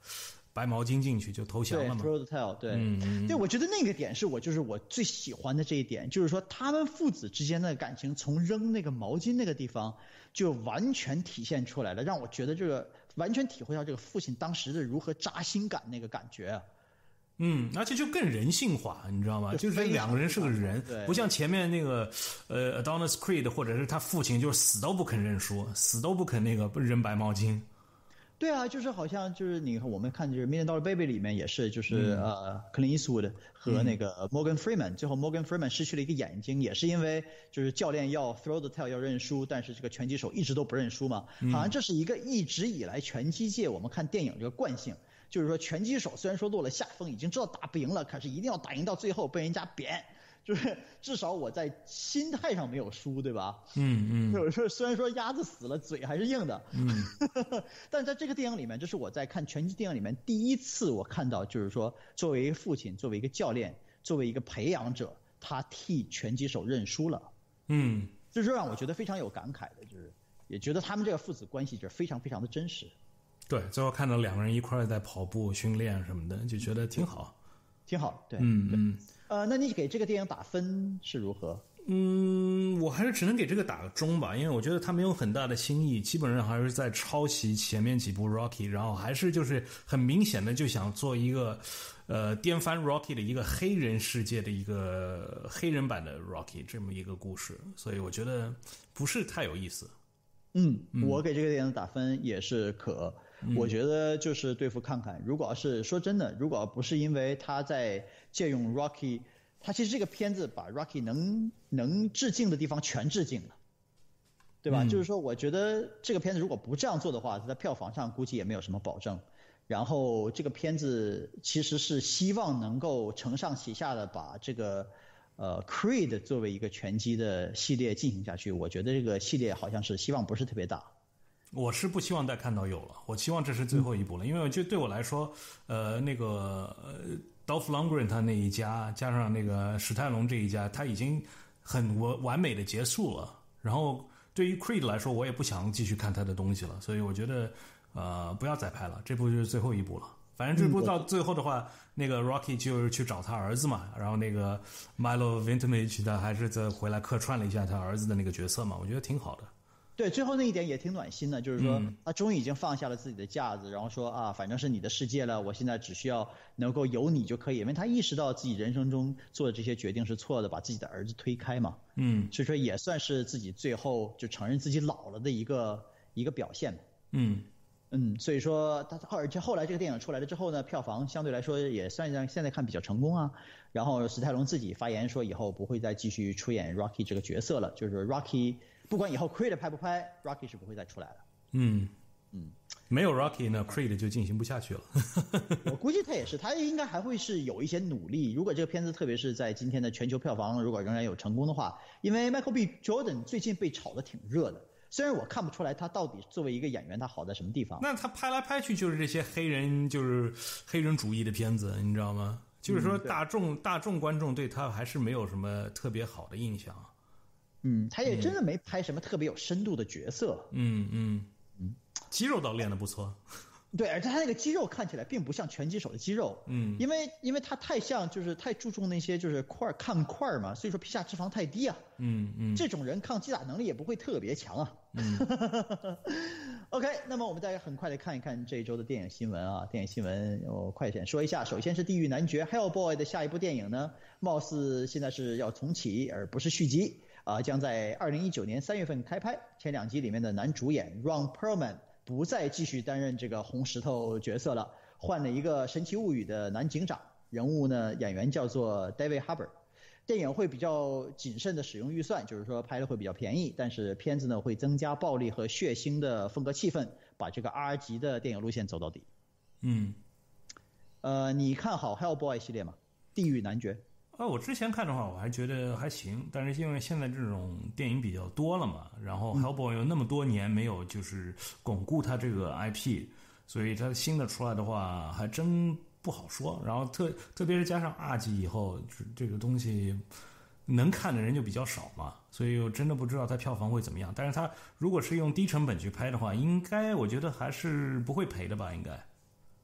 白毛巾进去就投降了嘛。 对 ，throw the towel， 对，对，我觉得那个点是我最喜欢的这一点，就是说他们父子之间的感情从扔那个毛巾那个地方就完全体现出来了，让我觉得这个完全体会到这个父亲当时的如何扎心感那个感觉啊。 而且就更人性化，你知道吗？就是两个人是个人，不像前面那个Adonis Creed 或者是他父亲，就是死都不肯认输，死都不肯那个扔白毛巾。 对啊，就是好像就是我们看就是《Million Dollar Baby》里面也是，就是Clint Eastwood 和那个 Morgan Freeman，最后 Morgan Freeman 失去了一个眼睛，也是因为就是教练要 throw the towel 要认输，但是这个拳击手一直都不认输嘛，好像这是一个一直以来拳击界我们看电影这个惯性。就是说，拳击手虽然说落了下风，已经知道打不赢了，可是一定要打赢到最后，被人家扁。就是至少我在心态上没有输，对吧？就是说，虽然说鸭子死了，嘴还是硬的。但在这个电影里面，这是我在看拳击电影里面第一次我看到，就是说，作为一个父亲，作为一个教练，作为一个培养者，他替拳击手认输了。这是让我觉得非常有感慨的，就是也觉得他们这个父子关系就是非常非常的真实。 对，最后看到两个人一块在跑步训练什么的，就觉得挺好， 挺好。对，那你给这个电影打分是如何？ 我还是只能给这个打个中吧，因为我觉得他没有很大的新意，基本上还是在抄袭前面几部 Rocky， 然后还是就是很明显的就想做一个颠翻 Rocky 的一个黑人世界的一个黑人版的 Rocky 这么一个故事，所以我觉得不是太有意思。 我给这个电影打分也是可。我觉得就是对付看看，如果要是说真的，如果不是因为他在借用 Rocky， 他其实这个片子把 Rocky 能致敬的地方全致敬了，对吧？就是说，我觉得这个片子如果不这样做的话，在票房上估计也没有什么保证。然后这个片子其实是希望能够承上启下的把这个Creed 作为一个拳击的系列进行下去。我觉得这个系列好像是希望不是特别大。 我是不希望再看到有了，我希望这是最后一部了，因为就对我来说，那个Dolph Lundgren 他那一家加上那个史泰龙这一家，他已经很完美的结束了。然后对于 Creed 来说，我也不想继续看他的东西了，所以我觉得不要再拍了，这部就是最后一部了。反正这部到最后的话，那个 Rocky 就是去找他儿子嘛，然后那个 Milo Ventimiglia 他还是再回来客串了一下他儿子的那个角色嘛，我觉得挺好的。 对，最后那一点也挺暖心的，就是说他终于已经放下了自己的架子，然后说啊，反正是你的世界了，我现在只需要能够有你就可以，因为他意识到自己人生中做的这些决定是错的，把自己的儿子推开嘛，所以说也算是自己最后就承认自己老了的一个表现。所以说而且后来这个电影出来了之后呢，票房相对来说也算上现在看比较成功啊。然后史泰龙自己发言说以后不会再继续出演 Rocky 这个角色了，就是 Rocky 不管以后 Creed 拍不拍 ，Rocky 是不会再出来了。 没有 Rocky 呢 ，Creed 就进行不下去了。 我估计他也是，他应该还会是有一些努力。如果这个片子特别是在今天的全球票房如果仍然有成功的话，因为 Michael B. Jordan 最近被炒得挺热的。虽然我看不出来他到底作为一个演员他好在什么地方。 那他拍来拍去就是这些黑人主义的片子，你知道吗？就是说大众观众对他还是没有什么特别好的印象。 他也真的没拍什么特别有深度的角色。 肌肉倒练得不错。 对，而且他那个肌肉看起来并不像拳击手的肌肉，因为他太像就是太注重那些就是抗块嘛，所以说皮下脂肪太低啊，这种人抗击打能力也不会特别强啊。OK， 那么我们再很快的看一看这一周的电影新闻啊，电影新闻我快点说一下，首先是《地狱男爵》Hellboy 的下一部电影呢，貌似现在是要重启而不是续集将在2019年3月份开拍，前2集里面的男主演 Ron Perlman不再继续担任这个红石头角色了，换了一个神奇物语的男警长，人物呢演员叫做 David Harbour。电影会比较谨慎的使用预算，就是说拍的会比较便宜，但是片子呢会增加暴力和血腥的风格气氛，把这个 R 级的电影路线走到底。你看好 Hellboy 系列吗？地狱男爵。 我之前看的话我还觉得还行，但是因为现在这种电影比较多了嘛，然后 Hellboy 有那么多年没有就是巩固他这个 IP， 所以他新的出来的话还真不好说。然后特别是加上2季以后，这个东西能看的人就比较少嘛，所以我真的不知道它票房会怎么样。但是它如果是用低成本去拍的话，应该我觉得还是不会赔的吧，应该。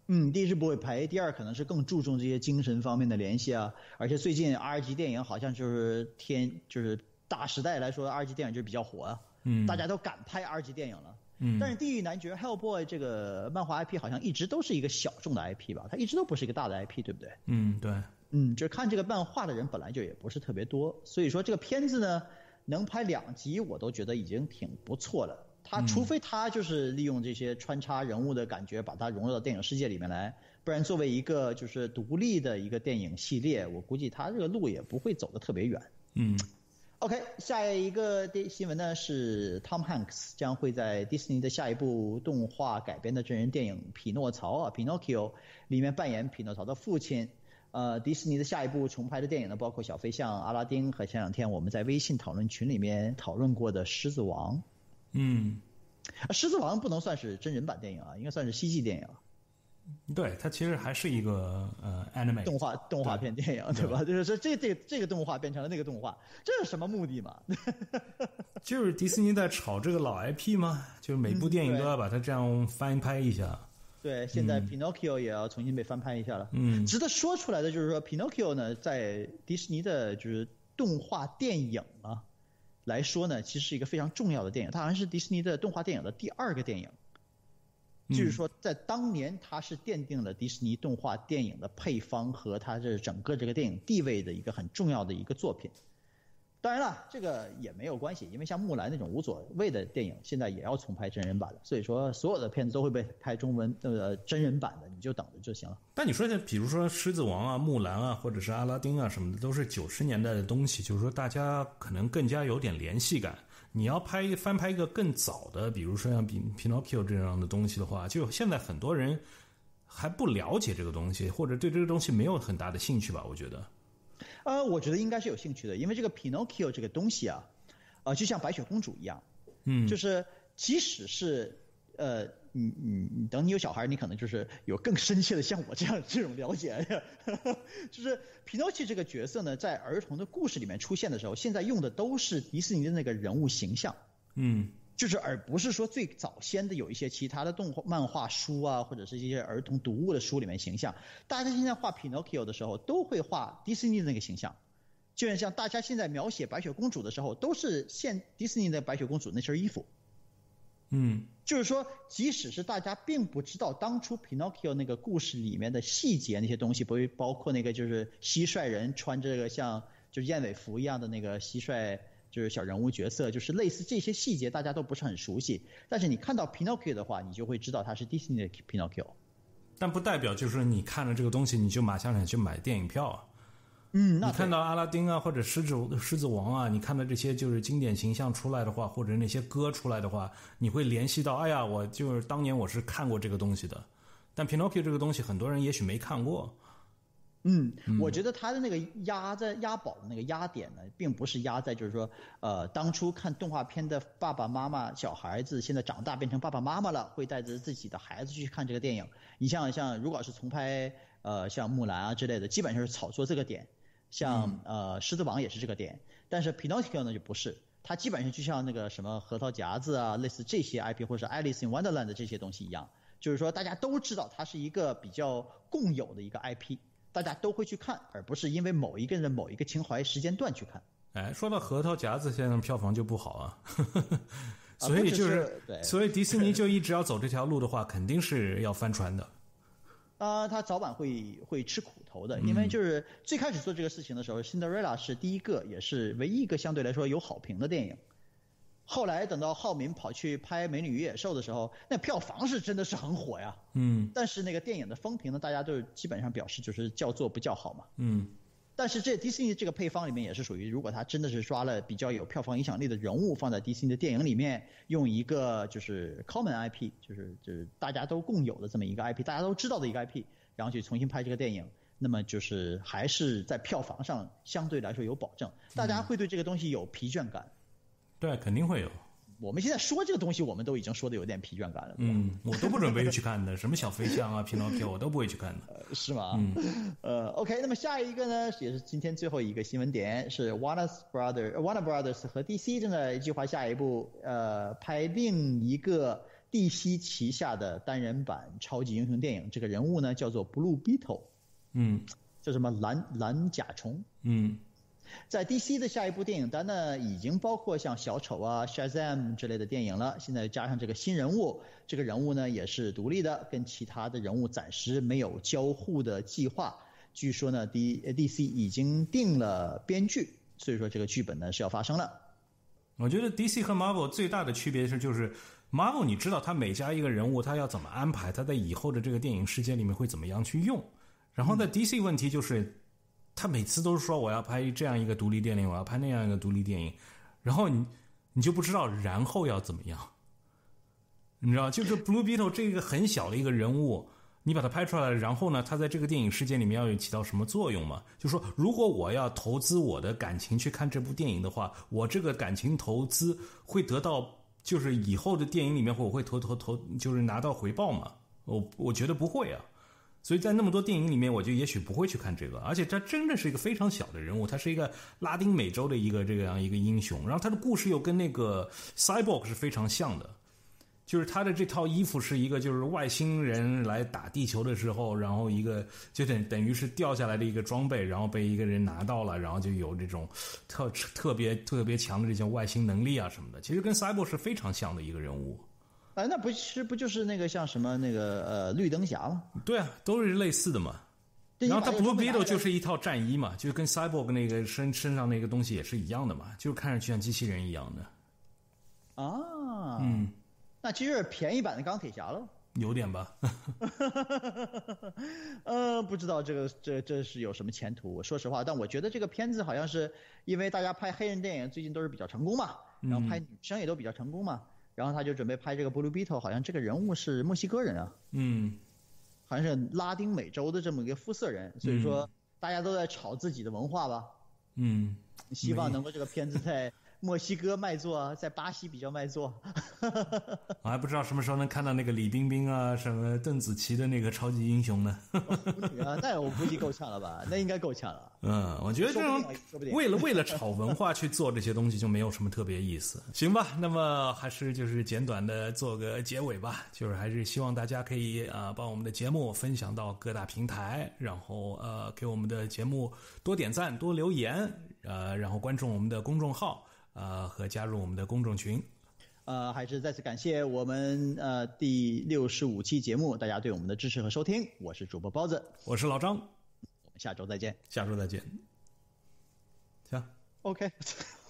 第一是不会拍，第二可能是更注重这些精神方面的联系啊。而且最近 R 级电影好像就是大时代来说 ，R 级电影就比较火啊。大家都敢拍 R 级电影了。但是《地狱男爵》Hellboy 这个漫画 IP 好像一直都是一个小众的 IP 吧，它一直都不是一个大的 IP， 对不对？ 对。 就是看这个漫画的人本来就也不是特别多，所以说这个片子呢能拍2集，我都觉得已经挺不错了。除非他就是利用这些穿插人物的感觉，把它融入到电影世界里面来，不然作为一个就是独立的一个电影系列，我估计他这个路也不会走得特别远。OK， 下一个新闻呢是 Tom Hanks 将会在迪士尼的下一部动画改编的真人电影《匹诺曹》Pinocchio 里面扮演匹诺曹的父亲。迪士尼的下一部重拍的电影呢，包括小飞象、阿拉丁和前2天我们在微信讨论群里面讨论过的《狮子王》。狮子王不能算是真人版电影啊，应该算是CG电影。 对，它其实还是一个anime 动画片电影，对吧？就是说这个动画变成了那个动画，这是什么目的嘛？ 就是迪士尼在炒这个老 IP 嘛，就是每部电影都要把它这样翻拍一下。 对，现在 Pinocchio 也要重新被翻拍一下了。值得说出来的就是说 Pinocchio 呢，在迪士尼的就是动画电影啊来说呢，其实是一个非常重要的电影，它好像是迪士尼的动画电影的第2个电影。就是说在当年它是奠定了迪士尼动画电影的配方和它这整个这个电影地位的一个很重要的一个作品。当然了，这个也没有关系，因为像木兰那种无所谓的电影现在也要重拍真人版了，所以说所有的片子都会被拍中文真人版的，你就等着就行了。 但你说的比如说狮子王啊、木兰啊或者是阿拉丁啊什么的，都是90年代的东西，就是说大家可能更加有点联系感。你要翻拍一个更早的，比如说像Pinocchio 这样的东西的话，就现在很多人还不了解这个东西，或者对这个东西没有很大的兴趣吧，我觉得。 我觉得应该是有兴趣的，因为这个 Pinocchio 这个东西啊，就像白雪公主一样，就是即使是你等你有小孩，你可能就是有更深切的像我这种了解，就是 Pinocchio 这个角色呢，在儿童的故事里面出现的时候，现在用的都是迪士尼的那个人物形象，就是而不是说最早先的有一些其他的漫画书啊，或者是一些儿童读物的书里面形象。大家现在画 Pinocchio 的时候都会画迪士尼的那个形象，就像大家现在描写白雪公主的时候都是迪士尼的白雪公主那身衣服。就是说即使是大家并不知道当初 Pinocchio 那个故事里面的细节那些东西，包括那个就是蟋蟀人穿着个像就是燕尾服一样的那个蟋蟀就是小人物角色，就是类似这些细节大家都不是很熟悉，但是你看到 Pinocchio 的话，你就会知道它是迪士尼的 Pinocchio。 但不代表就是你看了这个东西你就马上想去买电影票啊。你看到阿拉丁啊或者狮子王啊，你看到这些就是经典形象出来的话，或者那些歌出来的话，你会联系到哎呀，我就是当年我是看过这个东西的。但 Pinocchio 这个东西很多人也许没看过。 我觉得他的那个压宝的那个压点呢，并不是压在就是说当初看动画片的爸爸妈妈小孩子现在长大变成爸爸妈妈了，会带着自己的孩子去看这个电影。你像如果是重拍像木兰啊之类的，基本上是炒作这个点，像狮子王也是这个点，但是 Pinocchio 呢就不是，它基本上就像那个什么核桃夹子啊类似这些 IP 或者是 Alice in Wonderland 的这些东西一样，就是说大家都知道它是一个比较共有的一个 IP，大家都会去看，而不是因为某一个人某一个情怀时间段去看。 说到核桃夹子，现在票房就不好啊。所以所以迪士尼就一直要走这条路的话，肯定是要翻船的。 他早晚会吃苦头的，因为就是最开始做这个事情的时候，Cinderella 是第一个也是唯一一个相对来说有好评的电影。后来等到浩民跑去拍《美女与野兽》的时候，那票房是真的是很火呀。但是那个电影的风评呢，大家都基本上表示就是叫座不叫好嘛。但是这迪士尼这个配方里面也是属于，如果他真的是抓了比较有票房影响力的人物放在迪士尼的电影里面，用一个就是 common IP， 就是大家都共有的这么一个 IP， 大家都知道的一个 IP， 然后去重新拍这个电影，那么就是还是在票房上相对来说有保证，大家会对这个东西有疲倦感。 对，肯定会有。 我们现在说这个东西，我们都已经说的有点疲倦感了。 我都不准备去看的，什么小飞象啊、Pinocchio 我都不会去看的。 是吗？OK， 那么下一个呢，也是今天最后一个新闻点是 Warner Brothers 和 DC 正在计划下一步拍另一个 DC 旗下的单人版超级英雄电影，这个人物呢叫做 Blue Beetle， 叫什么蓝甲虫。在 DC 的下一部电影单呢，已经包括像小丑啊、Shazam 之类的电影了。现在加上这个新人物，这个人物呢也是独立的，跟其他的人物暂时没有交互的计划。据说呢 DC 已经定了编剧，所以说这个剧本呢是要发生了。 我觉得 DC 和 Marvel 最大的区别是，就是 Marvel 你知道他每加一个人物，他要怎么安排，他在以后的这个电影世界里面会怎么样去用。然后在 DC 问题就是，他每次都是说我要拍这样一个独立电影，我要拍那样一个独立电影，然后你就不知道然后要怎么样，你知道，就是 Blue Beetle 这个很小的一个人物，你把它拍出来了，然后呢，他在这个电影世界里面要有起到什么作用嘛？就说如果我要投资我的感情去看这部电影的话，我这个感情投资会得到，就是以后的电影里面我会投，就是拿到回报嘛？我觉得不会啊。所以在那么多电影里面，我就也许不会去看这个，而且他真的是一个非常小的人物，他是一个拉丁美洲的一个这样一个英雄，然后他的故事又跟那个 Cyborg 是非常像的，就是他的这套衣服是一个就是外星人来打地球的时候，然后一个就等于是掉下来的一个装备，然后被一个人拿到了，然后就有这种特别强的这些外星能力啊什么的，其实跟 Cyborg 是非常像的一个人物。 那不就是那个像什么那个绿灯侠吗？ 对啊，都是类似的嘛。然后他 Blue Beetle 就是一套战衣嘛，就跟 Cyborg 那个身上那个东西也是一样的嘛，就是看上去像机器人一样的。 啊，那其实是便宜版的钢铁侠了。 有点吧。 不知道这是有什么前途。说实话，但我觉得这个片子好像是因为大家拍黑人电影最近都是比较成功嘛，然后拍女生也都比较成功嘛。然后他就准备拍这个 Blue Beetle， 好像这个人物是墨西哥人啊，好像是拉丁美洲的这么一个肤色人，所以说大家都在炒自己的文化吧，希望能够这个片子在墨西哥卖座，在巴西比较卖座。 我还不知道什么时候能看到那个李冰冰啊，什么邓紫棋的那个超级英雄呢？ 那我估计够呛了吧？那应该够呛了。 我觉得这种为了炒文化去做这些东西就没有什么特别意思。行吧，那么还是就是简短的做个结尾吧，就是还是希望大家可以把我们的节目分享到各大平台，然后给我们的节目多点赞、多留言，然后关注我们的公众号。和加入我们的公众群。 还是再次感谢我们第65期节目大家对我们的支持和收听。我是主播包子， 我是老张， 我们下周再见。 下周再见。行 ，OK。